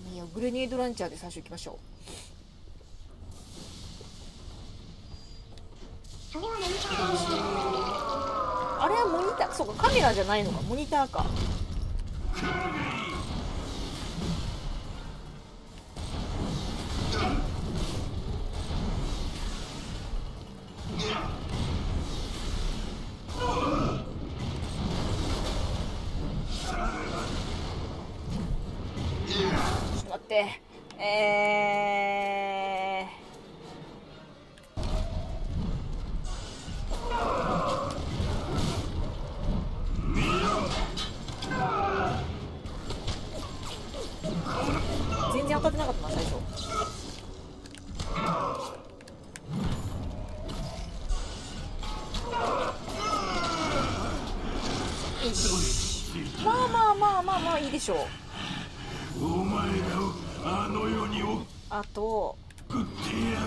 Speaker 1: いや、グレネードランチャーで最初行きましょう。あれはモニター、そうか、カメラじゃないのか、モニターか。ちょっと待って、全然当たってなかったな最初。よし、まあまあまあまあまあいいでしょう。
Speaker 5: お前らをあの世に送
Speaker 1: あと
Speaker 5: ってや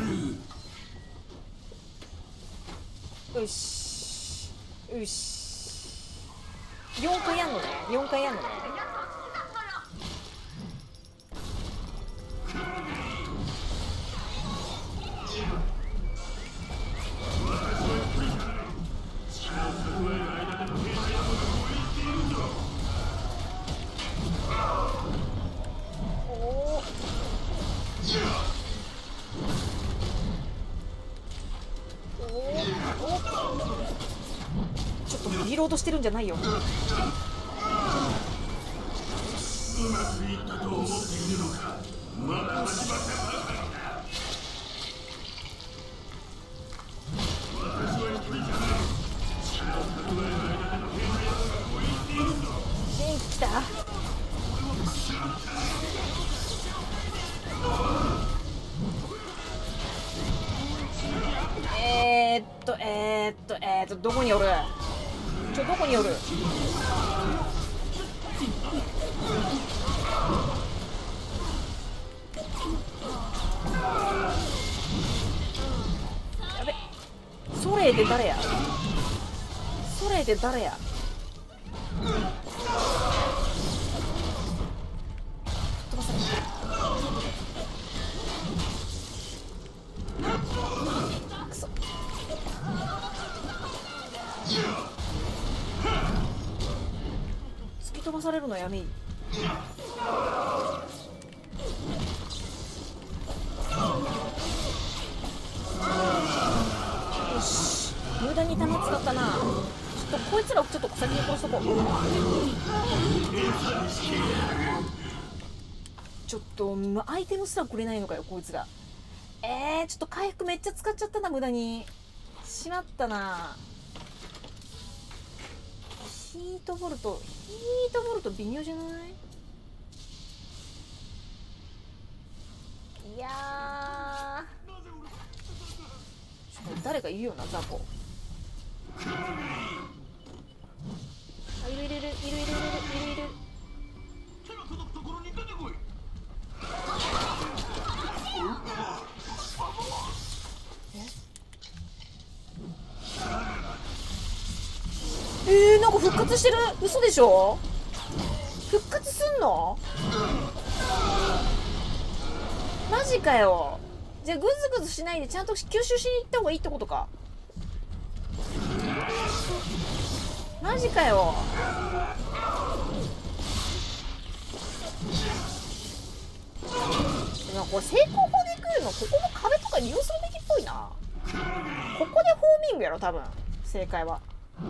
Speaker 5: る。
Speaker 1: よしよし、4回やんのね、4回やんのね。ちょっとリロードしてるんじゃないよ。
Speaker 5: うまくいったと思っているのか。まだ始まったばかりだ。私は一人じゃない。力を蓄える間での兵隊がこう言っているんだ。
Speaker 1: 元気きた。どこにおる？どこにおる？やべ、ソレイで誰や？ソレイで誰や？飛ばされた。くそ。突き飛ばされるのやめい。よし、無駄に弾使ったな。ちょっとこいつらをちょっと先に殺しとこう。ちょっとアイテムすらくれないのかよこいつら。ちょっと回復めっちゃ使っちゃったな、無駄に。しまったな。ヒートボルト微妙じゃない？いやー、ちょっと誰かいるよな、ザコ。あ、いる。
Speaker 5: 手の届くところに出てこい。
Speaker 1: なんか復活してる。嘘でしょ？復活すんの？マジかよ。じゃあグズグズしないでちゃんと吸収しに行った方がいいってことか。マジかよ。なんかこれ成功法で来るの、ここの壁とか利用するべきっぽいな。 ここでホーミングやろ多分正解は。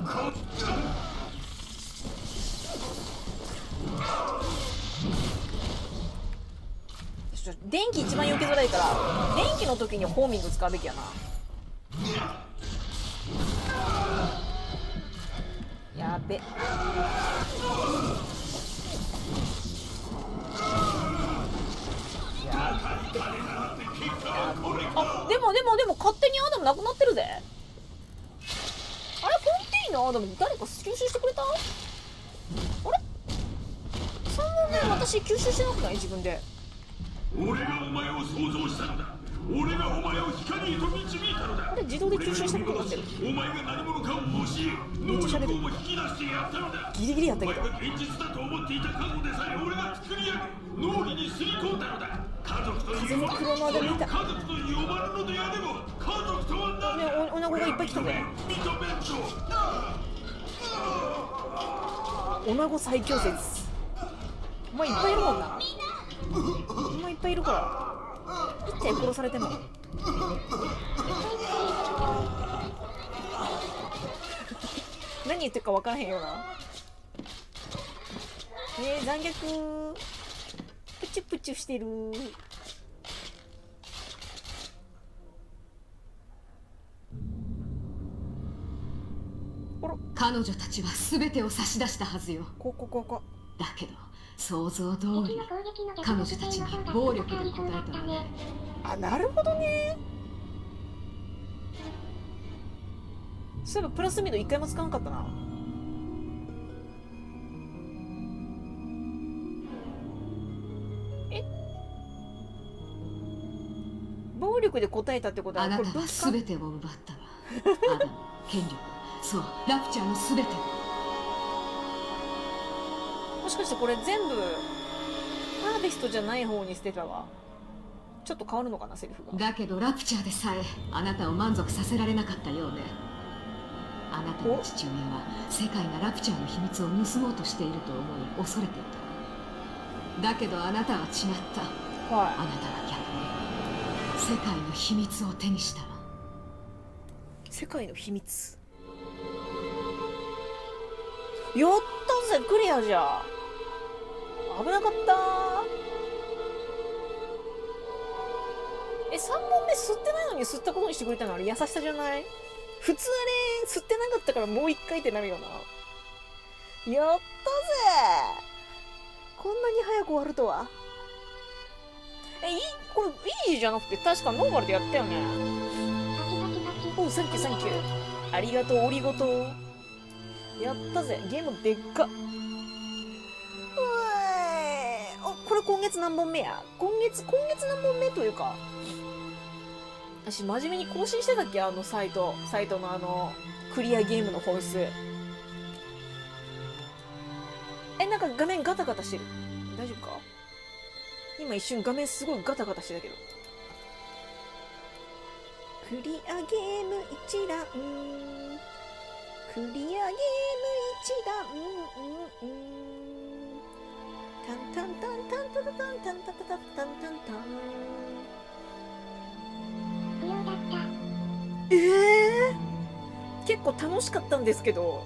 Speaker 1: 電気一番避けづらいから電気の時にホーミング使うべきやな。やべ。あ、でも勝手にアダムなくなってるぜ。あれフォンテインのアダム誰か吸収してくれた？あれ3問目私吸収してなくない？自分で。
Speaker 4: 俺がお前を創造したのだ。俺がお前を光へと導いたのだ。
Speaker 1: あれ自動で吸収したことになってる。
Speaker 4: お前が何者かを教え、能力をも引き出してやったのだ。
Speaker 1: ギリギリやったけど。
Speaker 4: お前が現実だと思っていた過去でさえ俺が作り上げ、脳裏にすり込んだのだ。家族というもの、それを家族と呼ばぬのであれば、家族とは何だ。
Speaker 1: ね、おなごがいっぱい来たぜ。
Speaker 4: 認めんぞ。
Speaker 1: おなご最強説。お前いっぱいいるもんな。お前いっぱいいるから一体殺されても何言ってるか分からへんよな。残虐プチュプチュしてる。
Speaker 6: 彼女たちは全てを差し出したはずよ。
Speaker 1: こ
Speaker 6: だけど想像通り彼女たちに暴力で応えたのね。
Speaker 1: あ、なるほどね。そういえばプラスミード一回も使わんかったな。暴力で答えたってことは
Speaker 6: あなたは全てを奪ったわ。アダム、権力、そうラプチャーの全てを。
Speaker 1: もしかしてこれ全部ハーベストじゃない方に捨てたわ。ちょっと変わるのかなセリフが。
Speaker 6: だけどラプチャーでさえあなたを満足させられなかったようね。あなたの父親は世界がラプチャーの秘密を盗もうとしていると思い恐れていた。だけどあなたは違った、
Speaker 1: はい、
Speaker 6: あなたは逆に世界の秘密を手にしたわ。
Speaker 1: 世界の秘密。やったぜ、クリアじゃ。危なかった。3本目吸ってないのに吸ったことにしてくれたのあれ優しさじゃない？普通あれ吸ってなかったからもう一回ってなるよな。やったぜ。こんなに早く終わるとは。これイージーじゃなくて確かノーマルでやったよね。お、サンキューサンキュー。ありがとう、おりごと。やったぜ、ゲームでっか。これ今月何本目や？今月何本目というか、私真面目に更新してたっけ？サイトのクリアゲームの本数。なんか画面ガタガタしてる。大丈夫か？今一瞬画面すごいガタガタしてたけど。クリアゲーム一覧、クリアゲーム一覧、タンタンタンタンタンタンタンタンタンタンタンタン。
Speaker 2: 不要だった。
Speaker 1: 結構楽しかったんですけど、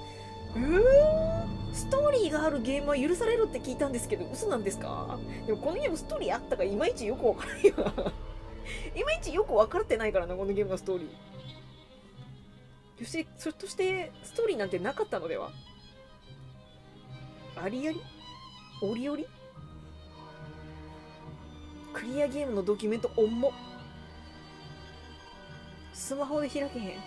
Speaker 1: ストーリーがあるゲームは許されるって聞いたんですけど、嘘なんですか？でもこのゲームストーリーあったかいまいちよくわからんよな。いまいちよく分かってないからな、このゲームのストーリー。そしてストーリーなんてなかったのでは？ありあり？おりおり？クリアゲームのドキュメント重っ。スマホで開けへん。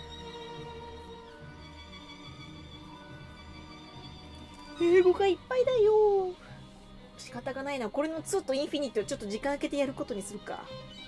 Speaker 1: 英語がいっぱいだよ。仕方がないな。これの2とインフィニットをちょっと時間空けてやることにするか。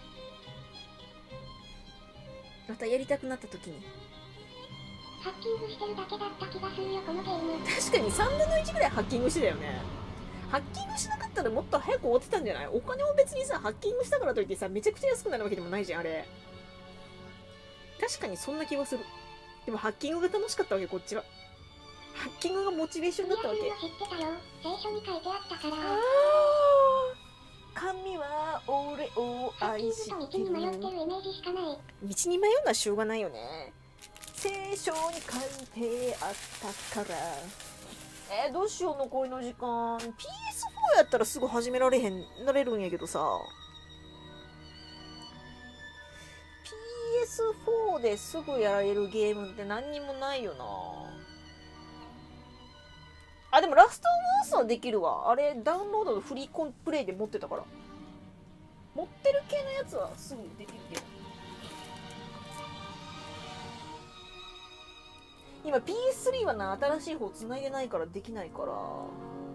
Speaker 1: またやりたくなった時に。
Speaker 2: ハッキングしてるだけだった気がするよ、このゲーム。
Speaker 1: 確かに3分の1ぐらいハッキングしてたよね。ハッキングしなかったらもっと早く終わってたんじゃない？お金も別にさ、ハッキングしたからといってさ、めちゃくちゃ安くなるわけでもないじゃん、あれ。確かにそんな気はする。でもハッキングが楽しかったわけ、こっちは。ハッキングがモチベーションだったわけ。
Speaker 2: 知ってたよ。聖書に書いてあったから。
Speaker 1: 神は俺をを愛してる。
Speaker 2: 道に迷ってるイメージしかない。
Speaker 1: 道に迷うのはしょうがないよね。聖書に書いてあったから。どうしよう、残りの時間。PS4 やったらすぐ始められるんやけどさ。PS4 ですぐやられるゲームって何にもないよな。あ、でもラストオブアースはできるわ。あれ、ダウンロードのフリーコンプレイで持ってたから。持ってる系のやつはすぐできるけど。今 PS3 はな、新しい方繋いでないからできないから。オ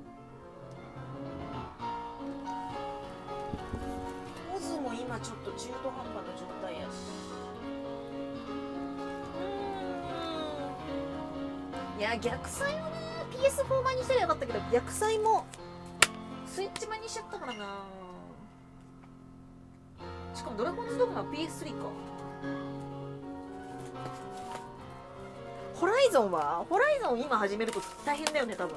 Speaker 1: ズも今ちょっと中途半端な状態やし。いや、逆サイはな、PS4 版にしたらよかったけど、逆サイもスイッチ版にしちゃったからな。しかもドラゴンズドグマは PS3 か。ホライゾン今始めると大変だよね、多分。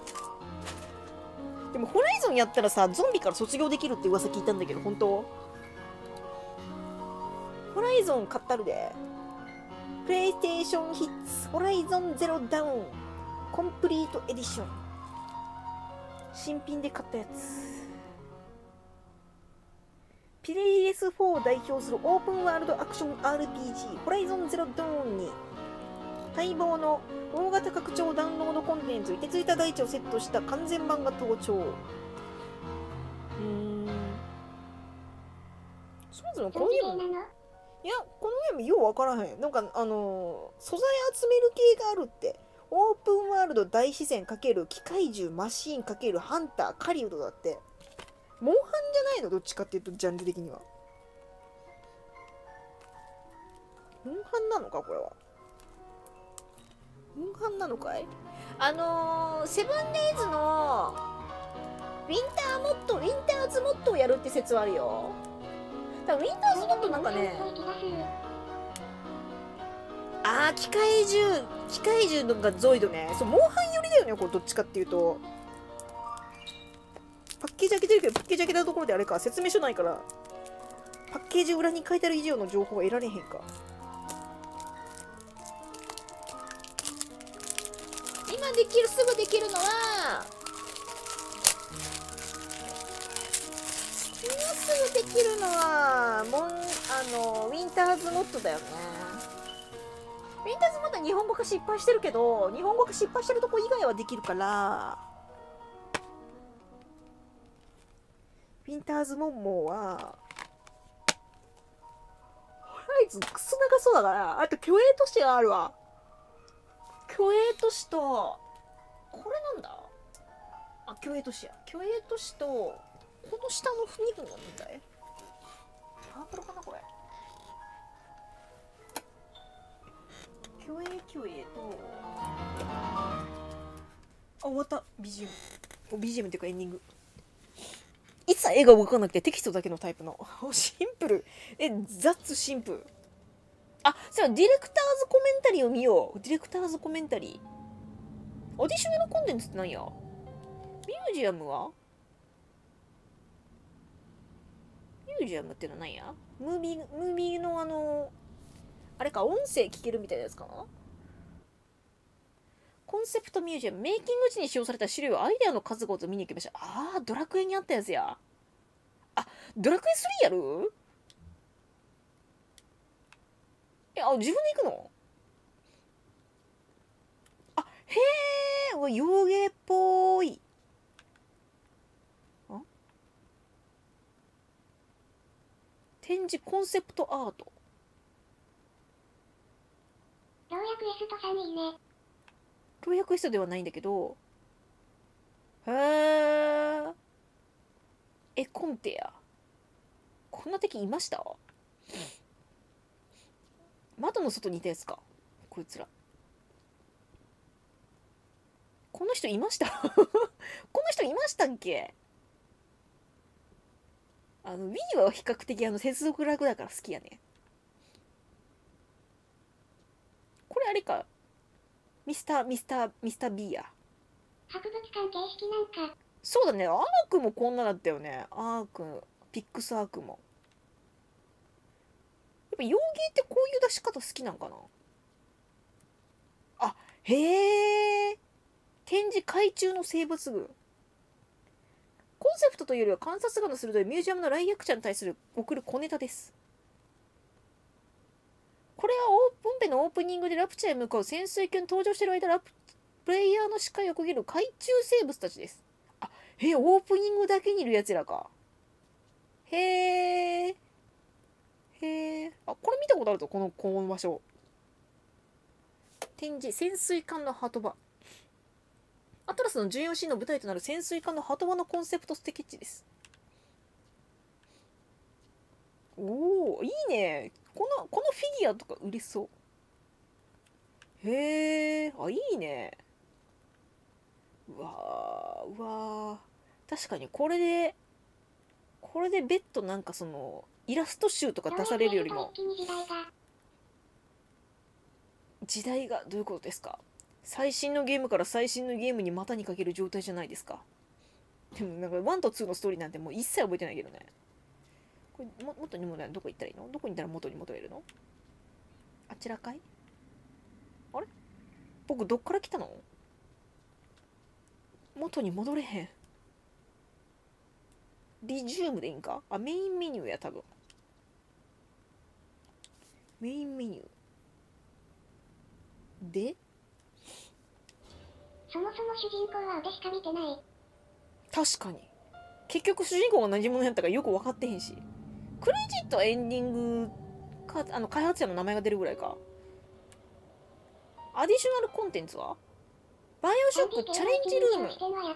Speaker 1: でもホライゾンやったらさ、ゾンビから卒業できるって噂聞いたんだけど、本当？ホライゾン買ったるで。プレイステーションヒッツホライゾンゼロダウンコンプリートエディション。新品で買ったやつ。PS4 を代表するオープンワールドアクション RPG ホライゾンゼロダウンに待望の大型拡張ダウンロードコンテンツ、いてついた大地をセットした完全版が登場。そもそもこのゲーム、いや、このゲームようわからへん。なんか素材集める系があるって。オープンワールド大自然×機械獣マシーン×ハンター狩人だって。モンハンじゃないの？どっちかっていうとジャンル的には。モンハンなのかこれは。モンハンなのかい？セブンデイズのウィンターズモッドをやるって説はあるよ。多分ウィンターズモッドなんかね、機械獣のがゾイドね。そう、モンハン寄りだよね、これどっちかっていうと。パッケージ開けてるけど、パッケージ開けたところであれか、説明書ないから、パッケージ裏に書いてある以上の情報は得られへんか。今すぐできるのは、今すぐできるのは、ウィンターズモッドだよね。ウィンターズモッドは日本語化失敗してるけど、日本語化失敗してるとこ以外はできるから、ウィンターズモンモは、ホライズンクソ長そうだから、あと虚栄都市があるわ。虚栄都市と、これなんだ？虚栄都市や。虚栄都市と、この下の2分は何だい？パープルかなこれ。虚栄と、終わった。BGM っていうかエンディング。いつ絵が動かなくてテキストだけのタイプの。シンプル。雑シンプル。そうだ、ディレクターズコメンタリーを見よう。ディレクターズコメンタリー。アディショナルコンテンツって何や？ミュージアムは？ミュージアムってのは何や？ムービーのあれか、音声聞けるみたいなやつかな？コンセプトミュージアム、メイキング時に使用された資料やアイデアの数々を見に行きました。ドラクエにあったやつや。ドラクエ3やる？自分で行くの？へえ、洋芸っぽい。展示コンセプトアート。
Speaker 2: ようやくエストさんにいいね。
Speaker 1: 跳躍エストではないんだけど、コンテや。こんな敵いました？窓の外にいたやつか、こいつら。この人いましたこの人いましたっけ？Wii は比較的接続ラグだから好きやね。これあれか、ミスター B や。
Speaker 2: 博物館形式なんか。
Speaker 1: そうだね、アークもこんなだったよね。アーク、ピックスアークも。 ぱ洋芸ってこういう出し方好きなんかな。あ、へえ。展示海中の生物群。コンセプトというよりは観察眼の鋭いミュージアムの来役者に対する送る小ネタです。これは本編のオープニングでラプチャーへ向かう潜水艦に登場している間、プレイヤーの視界を区切る海中生物たちです。あ、オープニングだけにいるやつらか。へえ。へえ。あ、これ見たことあるぞ、この場所。展示、潜水艦の鳩場。アトラスの14シーンの舞台となる潜水艦の鳩場のコンセプトスケッチです。おお、いいね。このフィギュアとか売れそう。へえ、あ、いいね。うわー、うわー。確かにこれで別途なんかそのイラスト集とか出されるよりも、時代がどういうことですか。最新のゲームから最新のゲームに股にかける状態じゃないですか。でもなんか1と2のストーリーなんてもう一切覚えてないけどね。これ元に戻れるの？どこ行ったらいいの？どこに行ったら元に戻れるの？あちらかい？あれ？僕どっから来たの？元に戻れへん。リジュームでいいんか？あ、メインメニューや、多分。メインメニュー。で？
Speaker 2: そもそも主人公は俺しか見てない。
Speaker 1: 確かに。結局主人公が何者やったかよく分かってへんし。クレジットはエンディングか、開発者の名前が出るぐらいか。アディショナルコンテンツはバイオショックチャレンジルーム。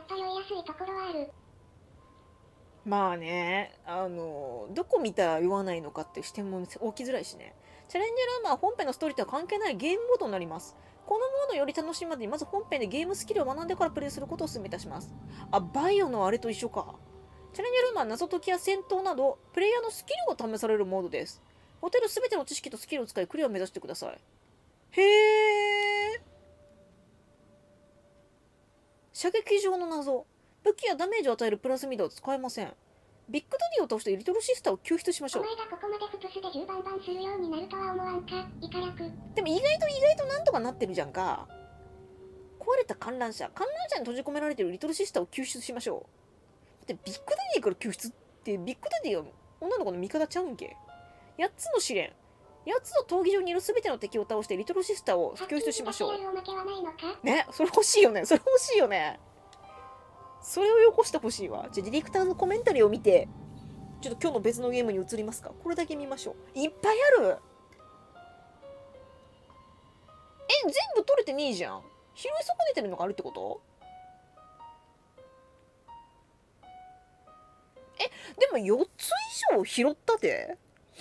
Speaker 1: まあね、どこ見たら言わないのかっていう視点も起きづらいしね。チャレンジルームは本編のストーリーとは関係ないゲームモードになります。このモードをより楽しむまでにまず本編でゲームスキルを学んでからプレイすることをお勧めいたします。あ、バイオのあれと一緒か。チャレンジルームは謎解きや戦闘などプレイヤーのスキルが試されるモードです。ホテルすべての知識とスキルを使いクリアを目指してください。へー。射撃場の謎。武器やダメージを与えるプラスミドは使えません。ビッグダディを倒してリトルシスターを救出しましょう。
Speaker 2: お前がここまでフプスで10番番するようになるとは思わんか、イカ役。
Speaker 1: でも意外となんとかなってるじゃんか。壊れた観覧車に閉じ込められているリトルシスターを救出しましょう。でビッグダディから救出ってビッグダディは女の子の味方ちゃうんけ。8つの試練。8つの闘技場にいる全ての敵を倒してリトルシスターを救出しましょう。ね、それ欲しいよね。それ欲しいよね。それをよこしてほしいわ。じゃあディレクターのコメンタリーを見て、ちょっと今日の別のゲームに移りますか。これだけ見ましょう。いっぱいある。全部取れてねえじゃん。拾い損ねてるのがあるってこと？でも4つ以上拾ったで。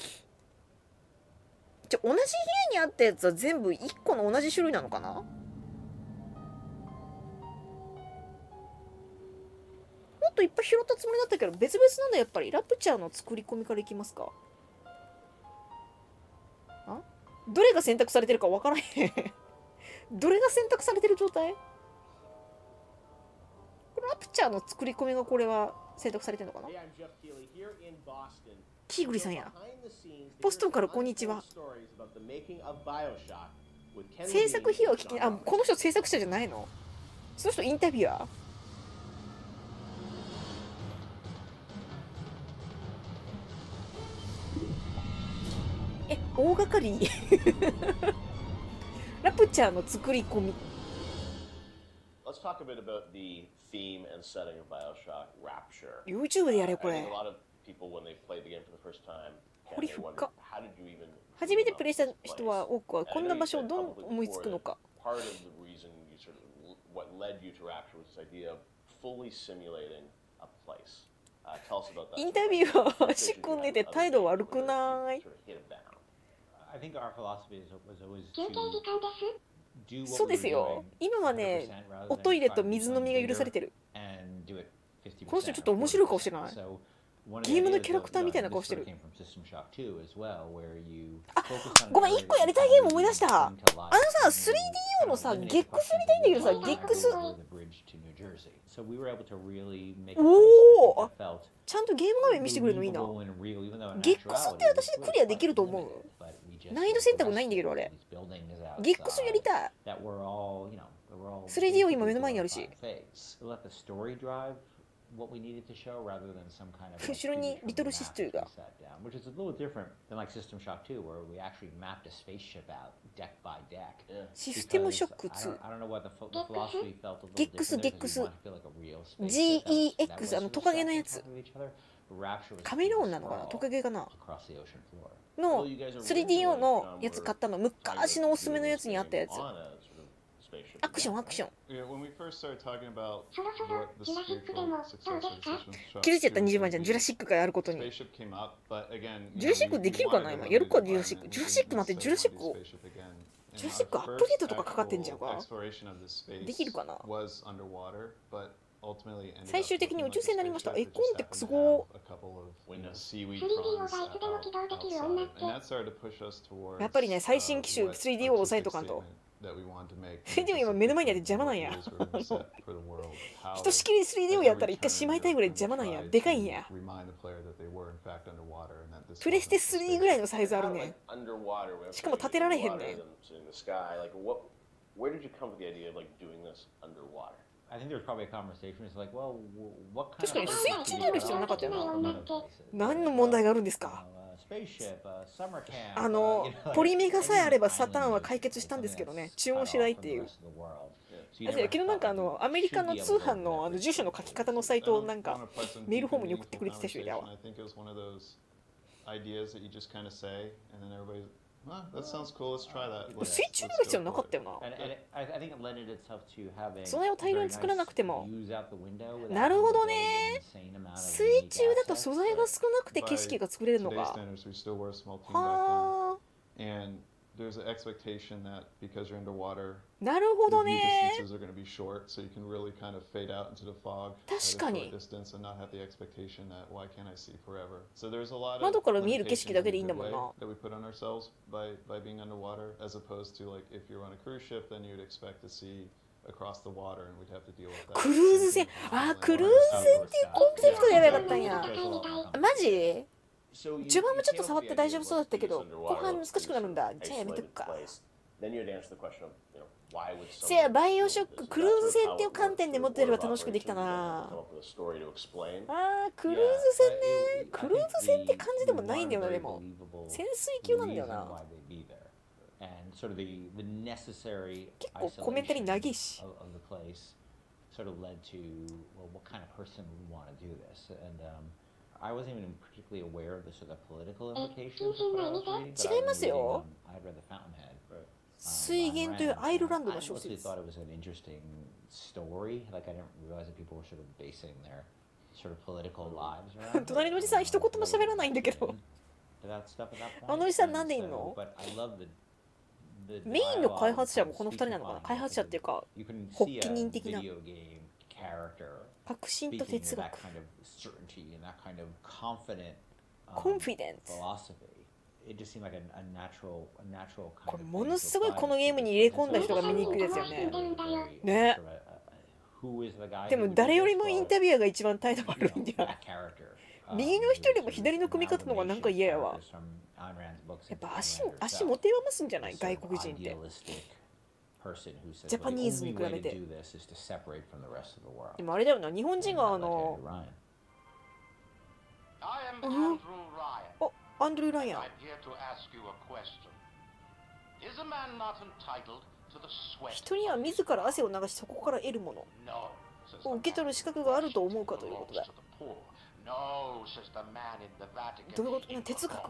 Speaker 1: じゃあ同じ部屋にあったやつは全部1個の同じ種類なのかな？もっといっぱい拾ったつもりだったけど別々なんだ。やっぱりラプチャーの作り込みからいきますか。どれが選択されてるか分からへんどれが選択されてる状態？これラプチャーの作り込みがこれは選択されてるのかな？キーグリさんや。ボストンからこんにちは。制作費用を聞き、この人制作者じゃないの？その人インタビュアー？大掛かりラプチャーの作り込み。YouTube でやれこれ。掘り深。初めてプレイした人は多くはこんな場所をどう思いつくのか。インタビューは仕組んでて態度悪くない？そうですよ。今はね、おトイレと水飲みが許されてる。この人ちょっと面白い顔してない？ゲームのキャラクターみたいな顔してる。ごめん、1個やりたいゲーム思い出した。さ、3DO のさ、ゲックスやりたいんだけどさ、ゲックス。おお、ちゃんとゲーム画面見せてくれるのいいな。ゲックスって私でクリアできると思う？ 難易度選択ないんだけどあれ。ゲックスやりたい。3D を今目の前にあるし。後ろにリトルシスターが。システムショック2。ゲックス GEX トカゲのやつ。カメレオンなのかな、トカゲかなの 3DO のやつ買ったの。昔のおすすめのやつにあったやつ。アクション。
Speaker 2: そろそろジュラシックでもどうですか？
Speaker 1: 気づいちゃった20万じゃん、ジュラシックがやることに。ジュラシックできるかな今。やるか、ジュラシック。ジュラシック待って、ジュラシックアップデートとかかかってんじゃんか。できるかな。最終的に宇宙船になりました。コンテクス5。
Speaker 2: 3D をいつでも起動できる女って。
Speaker 1: やっぱりね、最新機種 3D を押さえとかんと。3D を今目の前にあって邪魔なんや。ひとしきり 3D をやったら一回しまいたいぐらい邪魔なんや。でかいんや。プレステ3ぐらいのサイズあるね。しかも立てられへんね。確かにスイッチ出る必要なかったよな。何の問題があるんですか。ポリメガさえあればサターンは解決したんですけどね、注文しないっていう。昨日なんかアメリカの通販の住所の書き方のサイトをなんかメールフォームに送ってくれてた人いたわ。スイッチ出る必要なかったよな。素材を大量に作らなくても。なるほどね。水中だと素材が少なくて景色が作れるのか。はあ。なるほどね。確かに。窓から見える景色だけでいいんだもんな。クルーズ船、クルーズ船っていうコンセプトでやばかったんや。マジ？序盤もちょっと触って大丈夫そうだったけど、後半難しくなるんだ。じゃあやめとくか。せや、バイオショック、クルーズ船っていう観点で持ってれば楽しくできたな。クルーズ船ね。クルーズ船って感じでもないんだよな、でも。潜水級なんだよな。結構コメンタリー長いし。違いますよ。水源というアイルランドの小説。隣のおじさん一言も喋らないんだけど。あのおじさんなんでいんの？メインの開発者もこの2人なのかな。開発者っていうか発起人的な。革新と哲学。コンフィデンス。これものすごいこのゲームに入れ込んだ人が見に行くやつよね。ね。でも誰よりもインタビュアーが一番態度悪いんだよ。右の人よりも左の組み方の方がなんか嫌やわ。やっぱ足持て余すんじゃない外国人って。ジャパニーズに比べて。でもあれだよな、日本人がアンドルー・ライアン。人には自ら汗を流しそこから得るものを受け取る資格があると思うかということだ。どういうこと？哲学。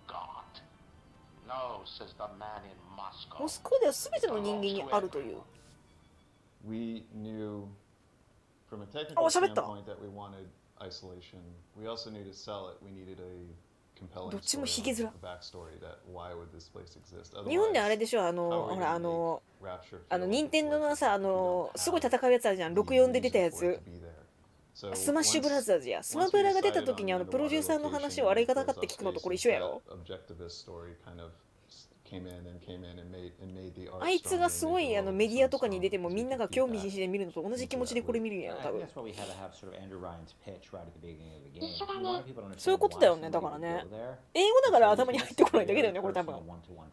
Speaker 1: モスクワでは全ての人間にあるという。喋った。どっちもヒゲ面。日本であれでしょ、ほら任天堂のさ、すごい戦うやつあるじゃん。64で出たやつ。スマッシュブラザーズや。スマブラが出た時にプロデューサーの話をあれがなかって聞くのとこれ一緒やろ。 あいつがすごいメディアとかに出てもみんなが興味津々で見るのと同じ気持ちでこれ見るんやろ多分。そういうことだよね。だからね英語だから頭に入ってこないだけだよねこれ多分。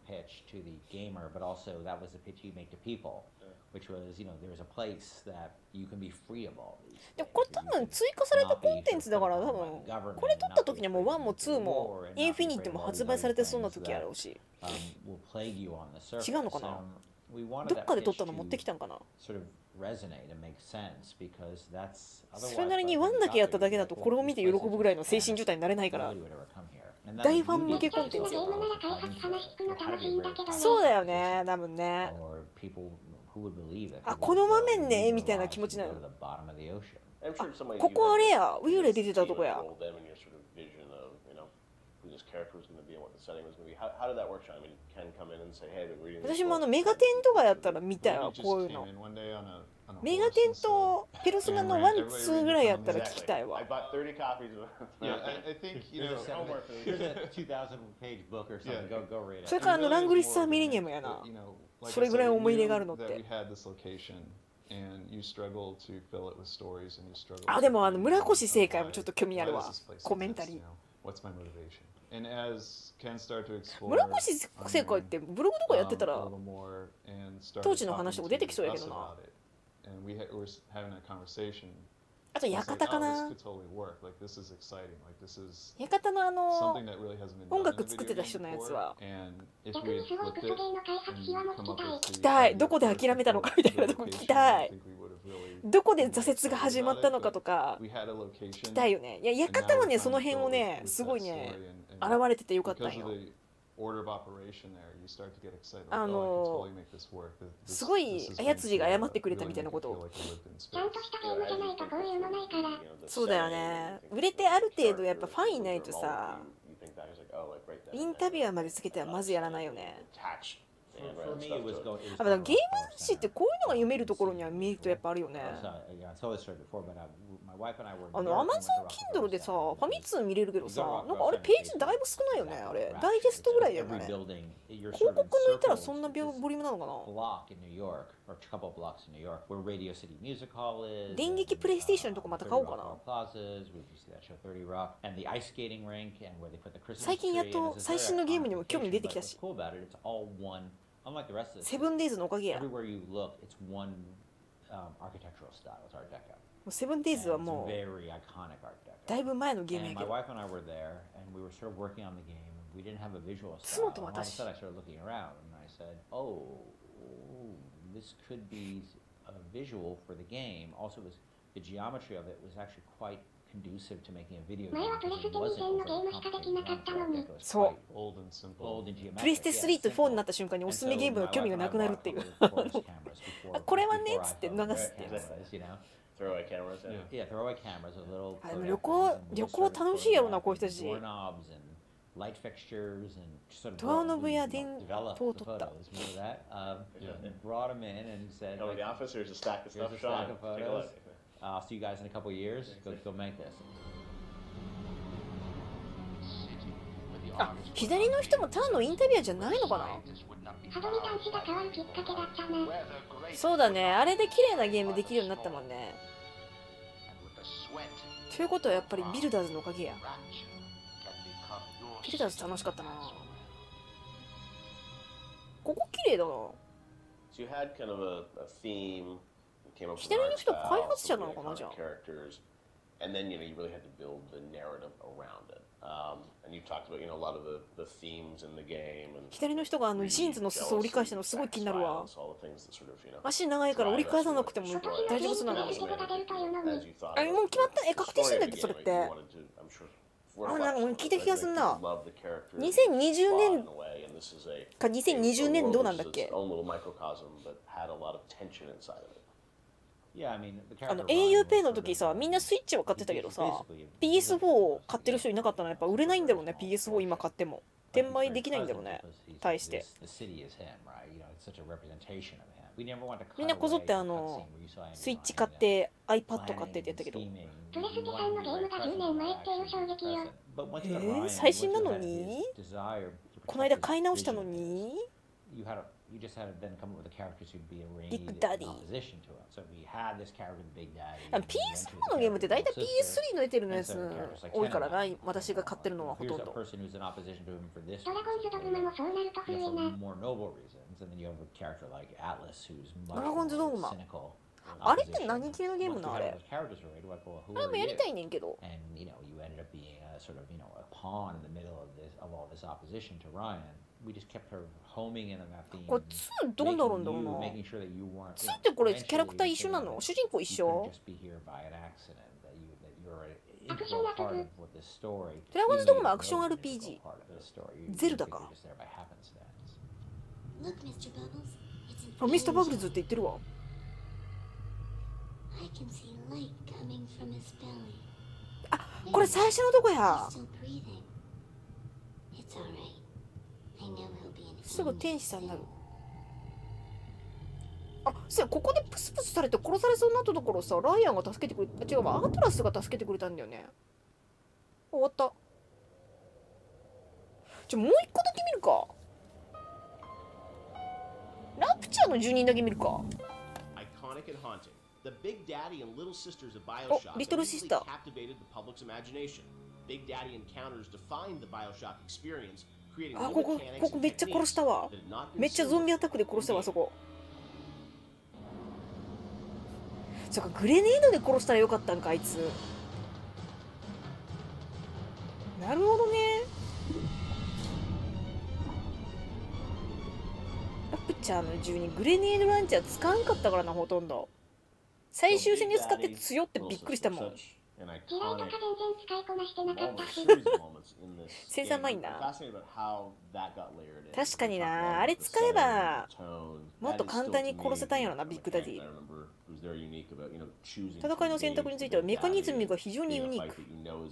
Speaker 1: でもこれ多分追加されたコンテンツだから多分これ撮った時にはもう1も2もインフィニティも発売されてそうな時やろうし。違うのかな。どっかで撮ったの持ってきたんかな。それなりに1だけやっただけだとこれを見て喜ぶぐらいの精神状態になれないから大ファン向けコンテンツよ。そうだよね多分ね。あこの場面ねみたいな気持ちなの。あここあれやウユレ出てたとこや。私もメガテンとかやったら見たよこういうの。メガテンとペルソナの1、2ぐらいやったら聞きたいわ。それからラングリッサーミレニアムやな。それぐらい思い入れがあるのって。あでも村越正解もちょっと興味あるわコメンタリー。村越正解ってブログとかやってたら当時の話とか出てきそうやけどな。あと館かな。館の音楽作ってた人のやつは聞きたい。どこで諦めたのかみたいなとこ聞きたい。どこで挫折が始まったのかとか聞きたいよね。いや館はねその辺をねすごいね現れててよかったんよ。すごいあやつじが謝ってくれたみたいなことを。
Speaker 2: ちゃんとしたゲームじゃないとこういうのないから。
Speaker 1: そうだよね。売れてある程度やっぱファンいないとさインタビュアーまでつけてはまずやらないよね。ゲーム誌ってこういうのが読めるところにはメリットやっぱあるよね。アマゾン Kindle でさファミ通見れるけどさなんかあれページだいぶ少ないよね。あれダイジェストぐらいだよね。広告抜いたらそんなボリュームなのかな。電撃プレイステーションとかまた買おうかな。最近やっと最新のゲームにも興味出てきたし。セブンデイズのおかげや。セブンデイズはもうだいぶ前のゲームやけど。スノと私。
Speaker 2: 前はプレステ2前のゲームしかできなかったのに。
Speaker 1: そうプレステ3と4になった瞬間におすすめゲームの興味がなくなるっていうこれはねっつって流すっていう。旅行楽しいやろなこういう人たち。ドアノブや電灯を取った。あ、左の人もただのインタビュアーじゃないのかな。
Speaker 2: ハドミタン氏が変わるきっかけだったな。
Speaker 1: そうだねあれで綺麗なゲームできるようになったもんね。ということはやっぱりビルダーズのおかげや。ビルダーズ楽しかったな。ここ綺麗だな。左の人開発者なのかなじゃあ。左の人がジーンズの裾を折り返したのすごい気になるわ。足長いから折り返さなくても大丈夫そうなの。あれもう決まった確定してんだっけそれって。なんか聞いた気がすんな。2020年か2020年どうなんだっけ。auPay の時さみんなスイッチは買ってたけどさ PS4 を買ってる人いなかったのはやっぱ売れないんだろうね。 PS4 今買っても転売できないんだろうね。対してみんなこぞってスイッチ買って iPad 買ってってやったけど、
Speaker 2: プレステさんのゲームが10年前っていう衝撃よ。
Speaker 1: 最新なのにこの間買い直したのに。ビッグダディ。PS4 のゲームって大体 PS3 の出てるのやつ多いからな、私が買ってるのはほとんど。
Speaker 2: ドラゴンズドグマもそうなると古いな。
Speaker 1: ドラゴンズドグマ。あれって何系のゲームなあれ？あれもやりたいねんけど。これ2どうなるんだろうな。2ってこれキャラクター一緒なの？主人公一緒？
Speaker 2: アクション RPG。
Speaker 1: ドラゴンズドグマアクション RPG。ゼルダか。あ、ミスターバブルズって言ってるわ。あ、これ最初のとこや。すぐ天使さんになる。あ、そうや、ここでプスプスされて殺されそうになったところさ、ライアンが助けてくれ、違うわ、アトラスが助けてくれたんだよね。終わった。もう一個だけ見るか。ラプチャーの住人だけ見るか。お、リトルシスター。あ、ここめっちゃ殺したわ。めっちゃゾンビアタックで殺したわ、そこ。そっか、グレネードで殺したらよかったんか、あいつ。なるほどね。ラプチャーの住人、グレネードランチャー使わんかったからな、ほとんど。最終戦で使って強ってびっくりしたもん。
Speaker 2: 嫌いとか全然使いこなしてなかったし。
Speaker 1: 生産ないんだ。確かにな、あれ使えばもっと簡単に殺せたんやろな、ビッグダディ。戦いの選択についてはメカニズムが非常にユニーク。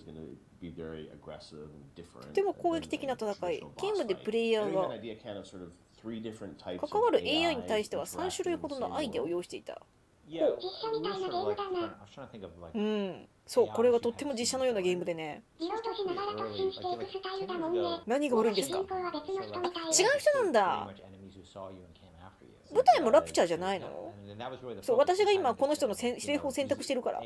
Speaker 1: とても攻撃的な戦い。ゲームでプレイヤーが関わる AI に対しては3種類ほどのアイデアを用意していた。
Speaker 2: 実写みたいなゲームだな。
Speaker 1: うん、そう、これがとっても実写のようなゲームでね。
Speaker 2: リロードしながら突進していくスタイルだもんね。
Speaker 1: 何が悪いんですか？
Speaker 2: 主人公は別の人みたい。
Speaker 1: 違う人なんだ。舞台もラプチャーじゃないの？そう、私が今この人の司令法を選択してるから。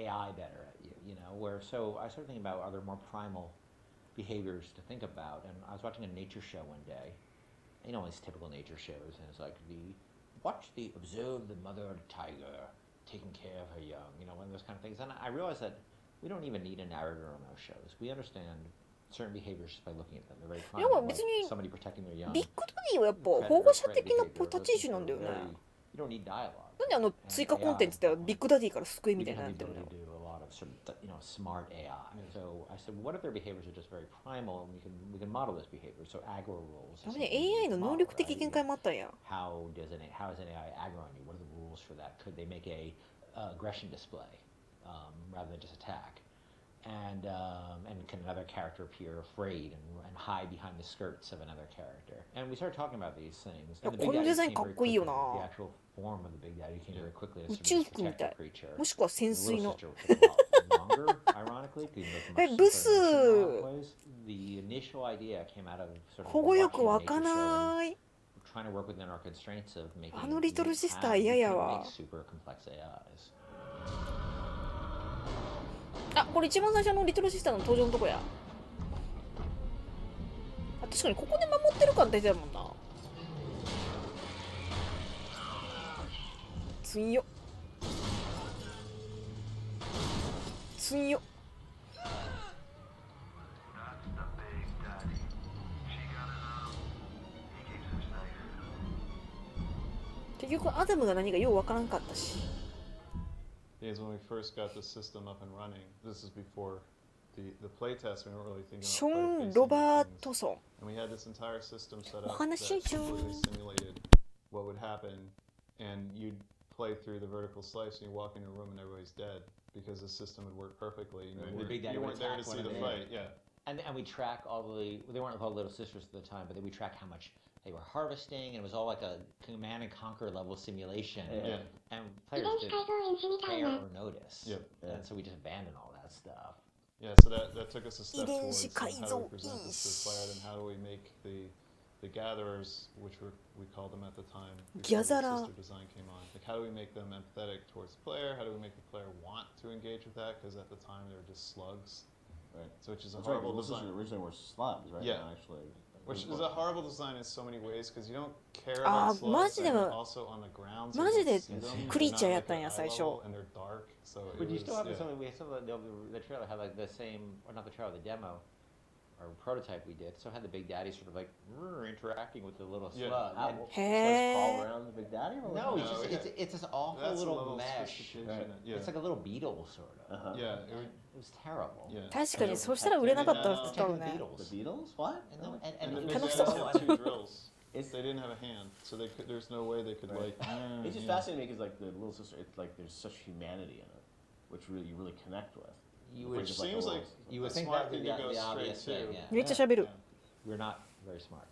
Speaker 7: taking care of her young, one of those kind of things. And I realized that we don't even need a narrator on those shows. We understand certain behaviors just by looking at them. They're very primal, like somebody protecting their young.
Speaker 1: ビッグダディはやっぱ保護者的な立ち位置なんだよね。
Speaker 7: You don't need dialogue.
Speaker 1: なんで追加コンテンツってビッグダディから救いみたいになってるの？
Speaker 7: smart AI. So I said, what if their behaviors are just very primal, and we can model this behavior? So aggro rules.
Speaker 1: ダメね、AI の能力的限界もあったんや。
Speaker 7: How is an AI aggro on you? What are the rules for that? Could they make a aggression display rather than just attack? And can another character appear afraid and hide behind the skirts of another character? And we started talking about these things. And the Big Daddy came very quickly. The actual form of the Big Daddy came very quickly as sort of this protective creature.
Speaker 1: もしくは潜水の。
Speaker 7: ブス。
Speaker 1: 保護欲湧かない。あのリトルシスター嫌やわ。あ、これ一番最初のリトルシスターの登場のとこや。あ、確かにここで守ってる感出てたもんな。つんよ。つんよ。結局アダムが何かようわからんかったし。
Speaker 8: Because when we first got the system up and running, this is before the playtest, we weren't really thinking about
Speaker 1: ショーン・ロバートソン。
Speaker 8: And we had this entire system set
Speaker 1: お
Speaker 8: up that
Speaker 1: 話ししよう。
Speaker 8: completely simulated what would happen, and you'd play through the vertical slice and you walk in a room and everybody's dead because the system would work perfectly. You weren't there to see the fight. Yeah.
Speaker 7: And we track all they weren't called Little Sisters at the time, but then we track how much they were harvesting, and it was all like a Command and Conquer level simulation.
Speaker 8: Yeah.
Speaker 7: And players didn't care or notice.
Speaker 8: Yep.
Speaker 7: And so we just abandoned all that stuff.
Speaker 8: Yeah, so that took us a step towards how do we present this to the player, and how do we make the gatherers, which we called them at the time, before the sister design came on. Like, how do we make them empathetic towards the player? How do we make the player want to engage with that? Because at the time they were just slugs.
Speaker 9: Right.
Speaker 8: So which is a
Speaker 9: That's
Speaker 8: horrible
Speaker 9: right.
Speaker 8: design.
Speaker 9: Originally were slugs, right?
Speaker 8: Yeah.
Speaker 9: Actually.
Speaker 8: Which is a horrible design in so many ways, because you don't care
Speaker 1: Ah,
Speaker 8: about slugs,
Speaker 1: マジで
Speaker 8: and they're also on the ground, so
Speaker 1: マ
Speaker 8: you
Speaker 1: ジで
Speaker 8: don't see them.
Speaker 1: クリーチャー
Speaker 8: They're
Speaker 1: や
Speaker 8: not
Speaker 1: ったんや
Speaker 8: like
Speaker 1: 最
Speaker 8: at
Speaker 1: 初
Speaker 8: eye level, and they're dark, so it
Speaker 7: But you
Speaker 8: was,
Speaker 7: still have
Speaker 8: yeah.
Speaker 7: some. We still the trailer had like the same, or not the trailer, the demo, or prototype we did. So had the Big Daddy sort of like interacting with the little
Speaker 8: Yeah.
Speaker 7: slug.
Speaker 9: How,
Speaker 7: And-
Speaker 9: slugs crawl around the Big Daddy? Or
Speaker 7: no,
Speaker 9: what?
Speaker 7: it's
Speaker 8: No,
Speaker 7: just it's this awful
Speaker 8: That's a
Speaker 7: little
Speaker 8: level of
Speaker 7: mesh.
Speaker 8: sophistication.
Speaker 9: Right.
Speaker 8: Yeah.
Speaker 7: It's like a little beetle sort of.
Speaker 8: Yeah,
Speaker 7: It was terrible.
Speaker 8: yeah.
Speaker 1: 確かにそしたら売れなかったら
Speaker 7: Check
Speaker 1: 使う
Speaker 7: the
Speaker 1: ね
Speaker 7: Beatles.
Speaker 9: The Beatles? What?
Speaker 7: And, no,
Speaker 8: And the
Speaker 7: and
Speaker 8: Big
Speaker 1: Kind of
Speaker 8: Daddy
Speaker 1: stuff.
Speaker 8: had two drills.
Speaker 9: It's-
Speaker 8: They didn't have a hand, so there's no way they could
Speaker 9: Right.
Speaker 8: like.
Speaker 9: It's just
Speaker 8: yeah.
Speaker 9: fascinating because like the Little Sister, it's like there's such humanity in it, which you really connect with.
Speaker 7: you
Speaker 9: Which
Speaker 7: would
Speaker 8: Which
Speaker 9: is like
Speaker 8: seems
Speaker 9: a
Speaker 8: like
Speaker 9: little-
Speaker 7: you would
Speaker 8: a
Speaker 7: think
Speaker 8: smart
Speaker 7: that would
Speaker 8: thing
Speaker 7: be
Speaker 8: to go
Speaker 7: the
Speaker 8: straight
Speaker 7: obvious
Speaker 8: to.
Speaker 7: thing. Yeah.
Speaker 1: めっちゃ喋る
Speaker 7: We're not very smart.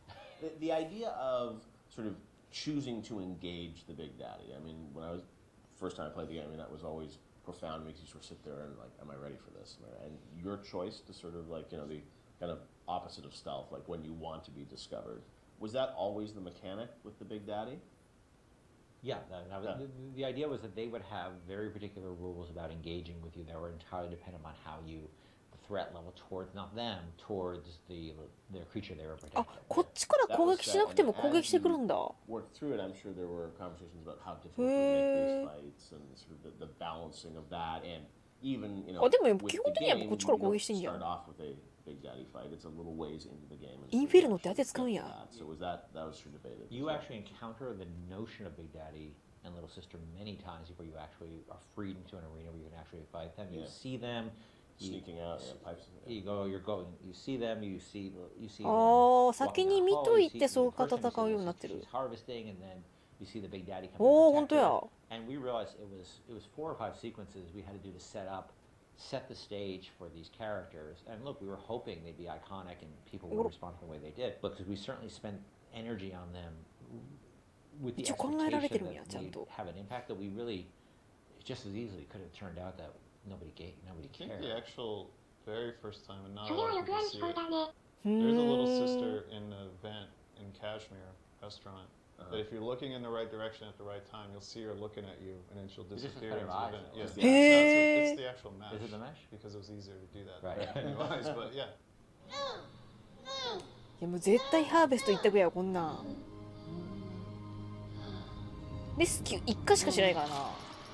Speaker 9: The idea of sort of choosing to engage the Big Daddy. I mean, when I was first time I played the game, I mean that was always profound. It makes you sort of sit there and like, am I ready for this? And your choice to sort of like the kind of opposite of stealth, like when you want to be discovered. Was that always the mechanic with the Big Daddy?
Speaker 7: Yeah, the idea was that they would have very particular rules about engaging with you that were entirely dependent on how you, the threat level towards, not them, towards their creature they were
Speaker 1: あ
Speaker 7: protecting.
Speaker 1: こっちから攻撃しなくても攻撃してくるんだ
Speaker 9: Worked through it, I'm sure there were conversations about how difficult to make these fights and sort of the balancing of that, and even
Speaker 1: あでも
Speaker 9: with
Speaker 1: 基
Speaker 9: the
Speaker 1: 本的には
Speaker 9: game,
Speaker 1: こっちから
Speaker 9: you
Speaker 1: 攻
Speaker 9: don't
Speaker 1: 撃してんじゃ
Speaker 9: start
Speaker 1: ん
Speaker 9: off with a Big Daddy fight. It's a little ways into the game.
Speaker 1: インフェルノってあれ使うんや
Speaker 9: So was that was sort of debated?
Speaker 7: You actually encounter the notion of Big Daddy and Little Sister many times before you actually are freed into an arena where you can actually fight them. You
Speaker 9: Yeah.
Speaker 7: see them.
Speaker 9: Sneaking out, pipes.
Speaker 7: You go. You're going. You see them. You see. You see.
Speaker 1: ああ
Speaker 7: them
Speaker 1: 先
Speaker 7: walking
Speaker 1: に
Speaker 7: down
Speaker 1: 見
Speaker 7: the hall,
Speaker 1: と
Speaker 7: you
Speaker 1: い
Speaker 7: see
Speaker 1: て
Speaker 7: the
Speaker 1: そう
Speaker 7: first time you
Speaker 1: 戦う
Speaker 7: see
Speaker 1: よう
Speaker 7: Little
Speaker 1: になってる
Speaker 7: Sister, she's harvesting, and then you see the Big Daddy come
Speaker 1: おお
Speaker 7: and
Speaker 1: 本当
Speaker 7: protect
Speaker 1: や
Speaker 7: her. And we realized it was 4 or 5 sequences we had to do to set the stage for these characters. And look, we were hoping they'd be iconic and people would respond to the way they did, because we certainly spent energy on them with the
Speaker 1: 一応考えられてるん
Speaker 7: expectation
Speaker 1: や
Speaker 7: that
Speaker 1: ちゃん
Speaker 7: we'd
Speaker 1: と
Speaker 7: have an impact that we really just as easily could have turned out that nobody
Speaker 8: I think
Speaker 7: cared.
Speaker 8: the actual very first time, and not
Speaker 2: そ
Speaker 8: a
Speaker 2: れは
Speaker 8: lot
Speaker 2: よ
Speaker 8: of
Speaker 2: くあ
Speaker 8: people
Speaker 2: る
Speaker 8: see
Speaker 2: 聞こえ
Speaker 8: it.
Speaker 2: たね
Speaker 8: There's a little
Speaker 1: うーん
Speaker 8: sister in the vent in Kashmir restaurant. That if you're looking in the right direction at the right time, you'll see her looking at you, and then she'll
Speaker 7: It's just
Speaker 8: disappear
Speaker 7: kind
Speaker 8: into
Speaker 7: of
Speaker 8: the
Speaker 7: eyes,
Speaker 8: vent.
Speaker 7: though.
Speaker 8: Yeah,
Speaker 7: It's
Speaker 9: the
Speaker 8: it's the actual mesh.
Speaker 7: Is it the mesh?
Speaker 8: Because it was easier to do that.
Speaker 7: Right.
Speaker 8: than new eyes, but yeah.
Speaker 1: いやもう絶対ハーベスト一択やこんなんレスキュー1回しかしないからな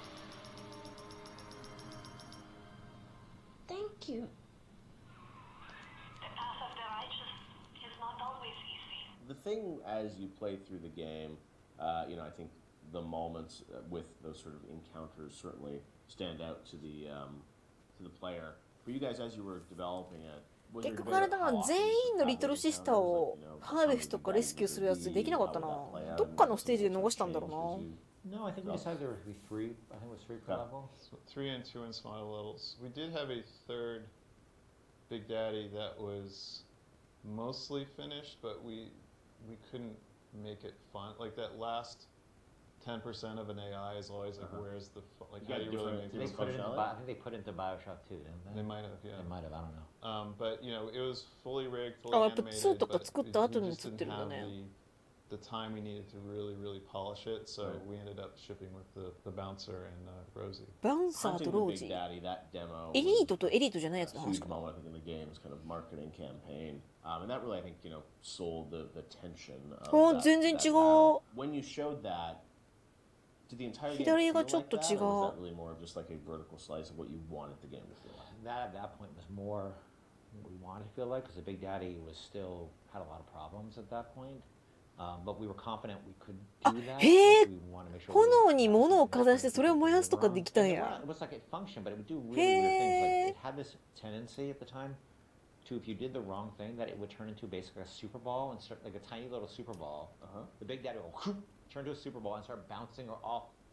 Speaker 2: Thank you
Speaker 9: The thing as you play through the game, I think the moments with those sort of encounters certainly stand out to the player. For you guys, as you were developing it, was there
Speaker 1: 結
Speaker 9: a
Speaker 1: 局
Speaker 9: debate
Speaker 1: あれ
Speaker 9: of
Speaker 1: だか
Speaker 9: how
Speaker 1: ら
Speaker 9: often
Speaker 1: 全
Speaker 9: you
Speaker 1: 員の
Speaker 9: should
Speaker 1: リトル
Speaker 9: have
Speaker 1: シ
Speaker 9: those
Speaker 1: スターを
Speaker 9: encounters,
Speaker 1: ハーベストかレスキューするやつできなかったなどっかのステージで逃したんだろう
Speaker 7: No, I think we decided there would be 3. I think it was 3 per
Speaker 9: Okay.
Speaker 7: level.
Speaker 8: So 3 and 2 in smaller levels. We did have a third Big Daddy that was mostly finished, but we couldn't make it fun. Like that last 10% of an AI is always like, where's the fun? Like,
Speaker 9: You
Speaker 8: how
Speaker 9: got
Speaker 8: do you really
Speaker 9: different-
Speaker 8: make
Speaker 7: They
Speaker 8: it
Speaker 7: put it into
Speaker 9: functionality?
Speaker 7: I think they put it into Bioshock 2, didn't they?
Speaker 8: They might have, yeah.
Speaker 7: They might have. I don't know.
Speaker 8: But it was fully rigged,
Speaker 1: あ
Speaker 8: fully
Speaker 1: やっぱ
Speaker 8: animated.
Speaker 1: 2とか
Speaker 8: but
Speaker 1: 作っ
Speaker 8: we
Speaker 1: た後に
Speaker 8: just
Speaker 1: 映ってる
Speaker 8: didn't
Speaker 1: んだ
Speaker 8: have
Speaker 1: ね
Speaker 8: the time we needed to really polish it. So
Speaker 9: Right.
Speaker 8: we ended up shipping with the bouncer and Rosie.
Speaker 1: バウンサー
Speaker 9: Hunting
Speaker 1: と
Speaker 9: the
Speaker 1: ロー
Speaker 9: Big
Speaker 1: ジー
Speaker 9: Daddy, that demo
Speaker 1: エリートとエリートじゃないやつ
Speaker 9: was
Speaker 1: の
Speaker 9: a
Speaker 1: 話
Speaker 9: huge
Speaker 1: かな
Speaker 9: moment, I think, in the game's kind of marketing campaign. And that really, I think, sold the tension of
Speaker 1: あ
Speaker 9: that,
Speaker 1: 全然
Speaker 9: that
Speaker 1: 違う
Speaker 9: battle. When you showed that, did the entire game
Speaker 1: 左
Speaker 9: feel
Speaker 1: が
Speaker 9: like
Speaker 1: ちょっと
Speaker 9: that,
Speaker 1: 違
Speaker 9: or was
Speaker 1: う
Speaker 9: that really more of just like a vertical slice of what you wanted the game to feel like?
Speaker 7: That at that point was more what we wanted to feel like, because the Big Daddy was still had a lot of problems at that point. But we were confident we could do that.
Speaker 1: へー
Speaker 7: but we wanted to make sure
Speaker 1: 炎に物をかざしてそれを燃やすとかできたんや
Speaker 7: It was like it functioned, but it would do really weird things.
Speaker 1: へー
Speaker 7: Like it had this tendency at the time to, if you did the wrong thing, that it would turn into basically a super ball and start like a tiny little super ball.
Speaker 9: Uh-huh.
Speaker 7: The Big Daddy will turn to a super ball and start bouncing off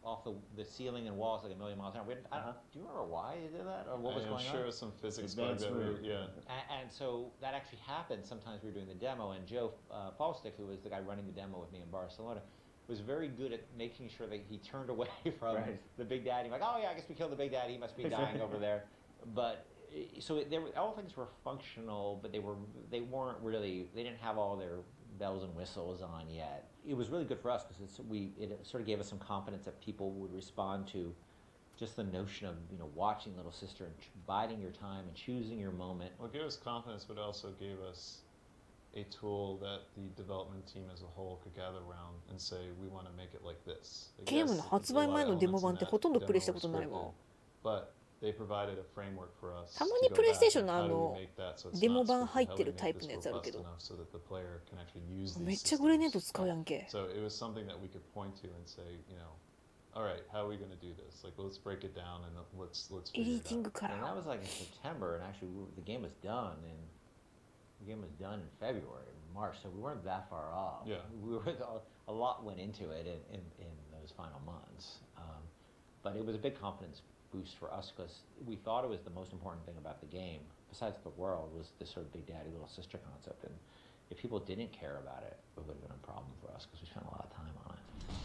Speaker 7: off the ceiling and walls like a million miles an hour. Do you remember why they did that or what was going on?
Speaker 8: I'm sure it was some physics bug that
Speaker 7: And so that actually happened. Sometimes we were doing the demo, and Joe Paulstick, who was the guy running the demo with me in Barcelona, was very good at making sure that he turned away from the Big Daddy. Like, oh yeah, I guess we killed the Big Daddy. He must be dying over there. But so all things were functional, but they weren't really. They didn't have all their bells and whistles on yet. It was really good for us because it sort of gave us some confidence that people would respond to just the notion of watching Little Sister and biding your time and choosing your moment.
Speaker 8: Well, it gave us confidence, but it also gave us a tool that the development team as a whole could gather around and say, we want to make it like this.
Speaker 1: ゲームの発売前のデモ版ってほとんどプレイしたことないわ。
Speaker 8: But they provided a framework for us.
Speaker 1: たまにプレイステーションのデモ版入ってるタイプのやつあるけど。めっちゃグレネード使うやんけ。
Speaker 8: So it was something that we could point to and say, all right, how are we going to do this? Like, let's break it down and let's figure it out.
Speaker 7: And that was like in September, and actually the game was done in February, March, so we weren't that far off.
Speaker 8: Yeah.
Speaker 7: We were a lot went into it in those final months, but it was a big confidence boost for us because we thought it was the most important thing about the game, besides the world, was this sort of Big Daddy Little Sister concept. And if people didn't care about it, it would have been a problem for us because we spent a lot of time on it.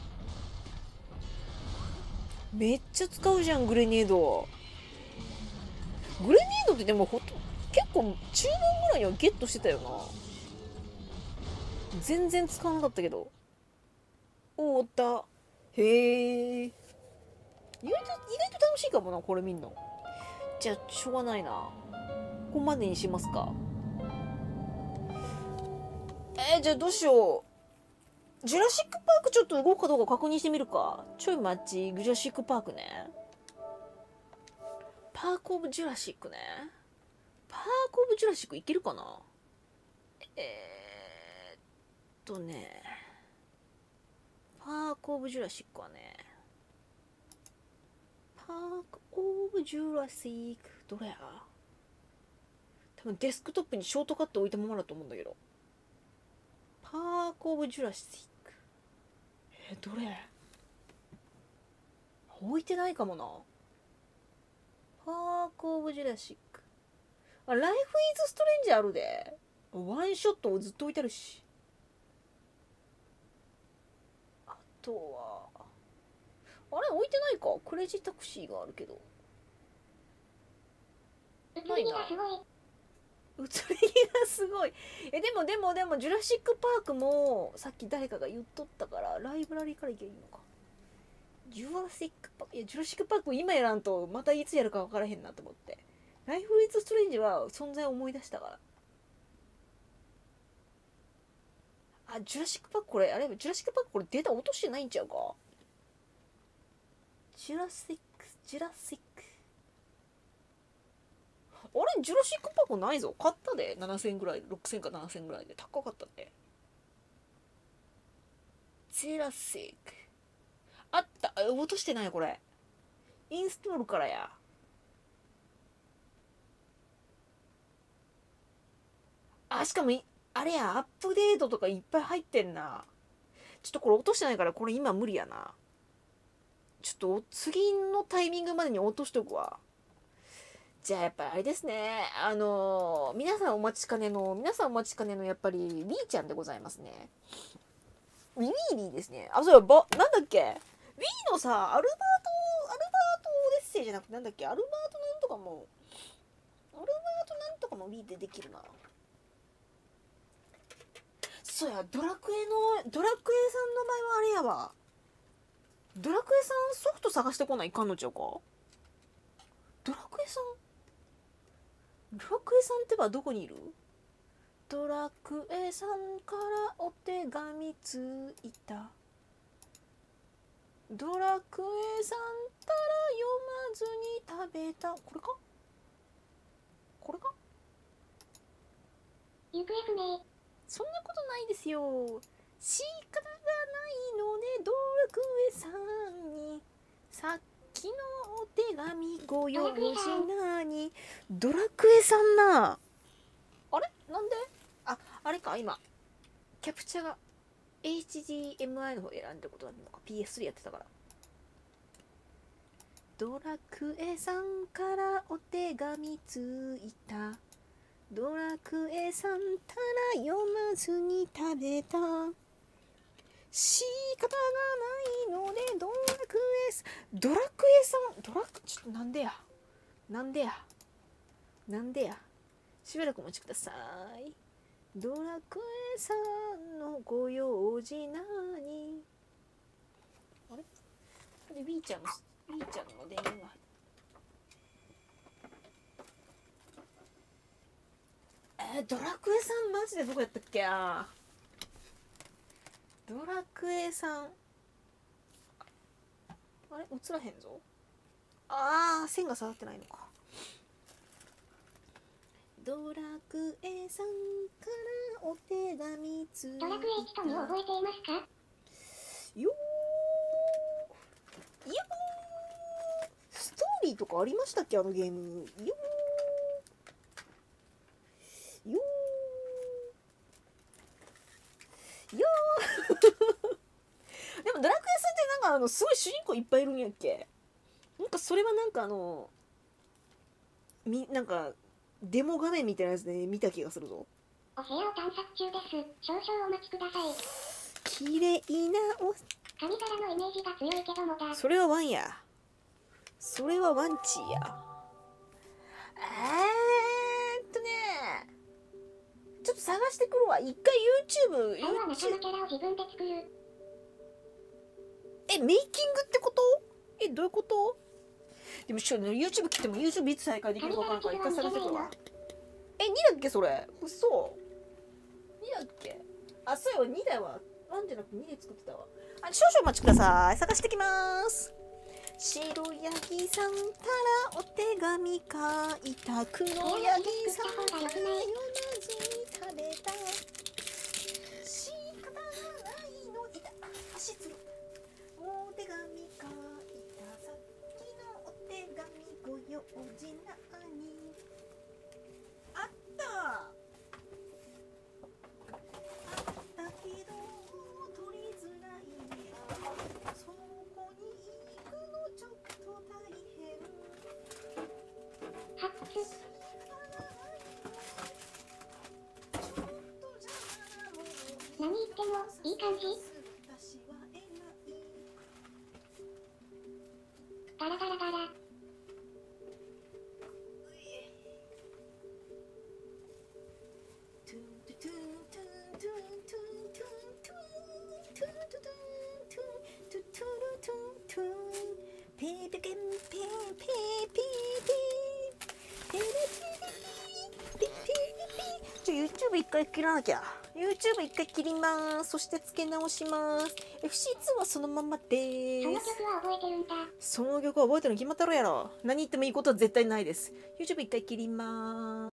Speaker 1: めっちゃ使うじゃんグレネード。グレネードってでも結構中盤ぐらいにはゲットしてたよな。全然使わなかったけど。おった。へえ。意外と楽しいかもなこれ見んの。じゃあしょうがないな。ここまでにしますか。じゃあどうしよう。ジュラシックパークちょっと動くかどうか確認してみるか。ちょい待ち、ジュラシックパークね。パークオブジュラシックね。パークオブジュラシックいけるかな。パークオブジュラシックはね。パークオブジュラシック、どれや。多分デスクトップにショートカット置いたままだと思うんだけど。パークオブジュラシック。どれ置いてないかもな。パークオブジュラシック。ライフイズストレンジあるで。ワンショットをずっと置いてあるし。あとはあれ置いてないか。クレイジータクシーがあるけど。ないな。映りがすごい。でもジュラシックパークもさっき誰かが言っとったからライブラリーからいけばいいのか。ジュラシックパーク今やらんとまたいつやるか分からへんなと思って。ライフイズストレンジは存在を思い出したから。ジュラシックパークこれジュラシックパークこれデータ落としてないんちゃうか。ジュラシックあれジュラシックパークないぞ。買ったで。7000ぐらい、6000か7000ぐらいで高かったね。ジュラシックあった。落としてないこれ。インストールからや。しかもあれや、アップデートとかいっぱい入ってんな。ちょっとこれ落としてないからこれ今無理やな。ちょっと次のタイミングまでに落としとくわ。じゃあやっぱりあれですね。皆さんお待ちかねのやっぱりウィーちゃんでございますね。ウィーリーですね。そういえばなんだっけ。ウィーのさ、アルバートオデッセイじゃなくてなんだっけ。アルバートなんとかもウィーでできるな。そうや、ドラクエさんの場合はあれやわ。ドラクエさんソフト探してこないかんのちゃうか。ドラクエさんってばどこにいる。ドラクエさんからお手紙ついた。ドラクエさんから読まずに食べた。これか
Speaker 2: 行方不明。
Speaker 1: そんなことないですよ。仕方がないのでドラクエさんにさっきのお手紙ご用事なに。ドラクエさんな。あれなんで。あれか。今キャプチャが HDMI の方選んでることなのか。 PS3 やってたから。 ドラクエさんからお手紙ついた。ドラクエさんたら読まずに食べた。仕方がないのでドラクエさん、ちょっとなんでやしばらくお待ちください。ドラクエさんのご用事なに。あれこれ B ちゃんの電源が入る。ドラクエさんマジでどこやったっけな。ドラクエさんあれ映らへんぞ。線が下がってないのか。ドラクエさんからお手紙ついた。
Speaker 2: ドラクエ1と2を覚えていますか？
Speaker 1: よーストーリーとかありましたっけ、あのゲーム。よでもドラクエさんってなんかすごい主人公いっぱいいるんやっけ。なんかそれはなんかなんかデモ画面みたいなやつで見た気がするぞ。
Speaker 2: お部屋を探索中です。少々お待ちください。
Speaker 1: 綺麗な
Speaker 2: 神からのイメージが強いけどもだ。
Speaker 1: それはワンや。それはワンチーや。ちょっと探してくるわ。一回 YouTube。
Speaker 2: 最後は仲間キャラを自分で作る。
Speaker 1: メイキングってこと？どういうこと？でもYouTube 来ても YouTube いつ再開できるか分からんから一回探してくるわ。2だっけそれ？嘘。2だっけ？そうよ、2だわ。1じゃなくて2で作ってたわ。少々お待ちください。探してきます。白ヤギさんからお手紙書いた。黒ヤギさんから読まずに食べた。仕方がないの。足つる。お手紙書いた。さっきのお手紙ご用事なに。あったけど取りづらい。そこに行くのちょっと大変。
Speaker 2: 発掘。何言ってもいい感じ。ガラガラガラ。
Speaker 1: YouTube 一回切らなきゃ。YouTube 一回切ります。そして付け直します。FC2 はそのままで
Speaker 2: その
Speaker 1: す。
Speaker 2: 曲は覚えてるんだ。
Speaker 1: その曲は覚えてるの決まったろやろ。何言ってもいいことは絶対ないです。YouTube 一回切ります。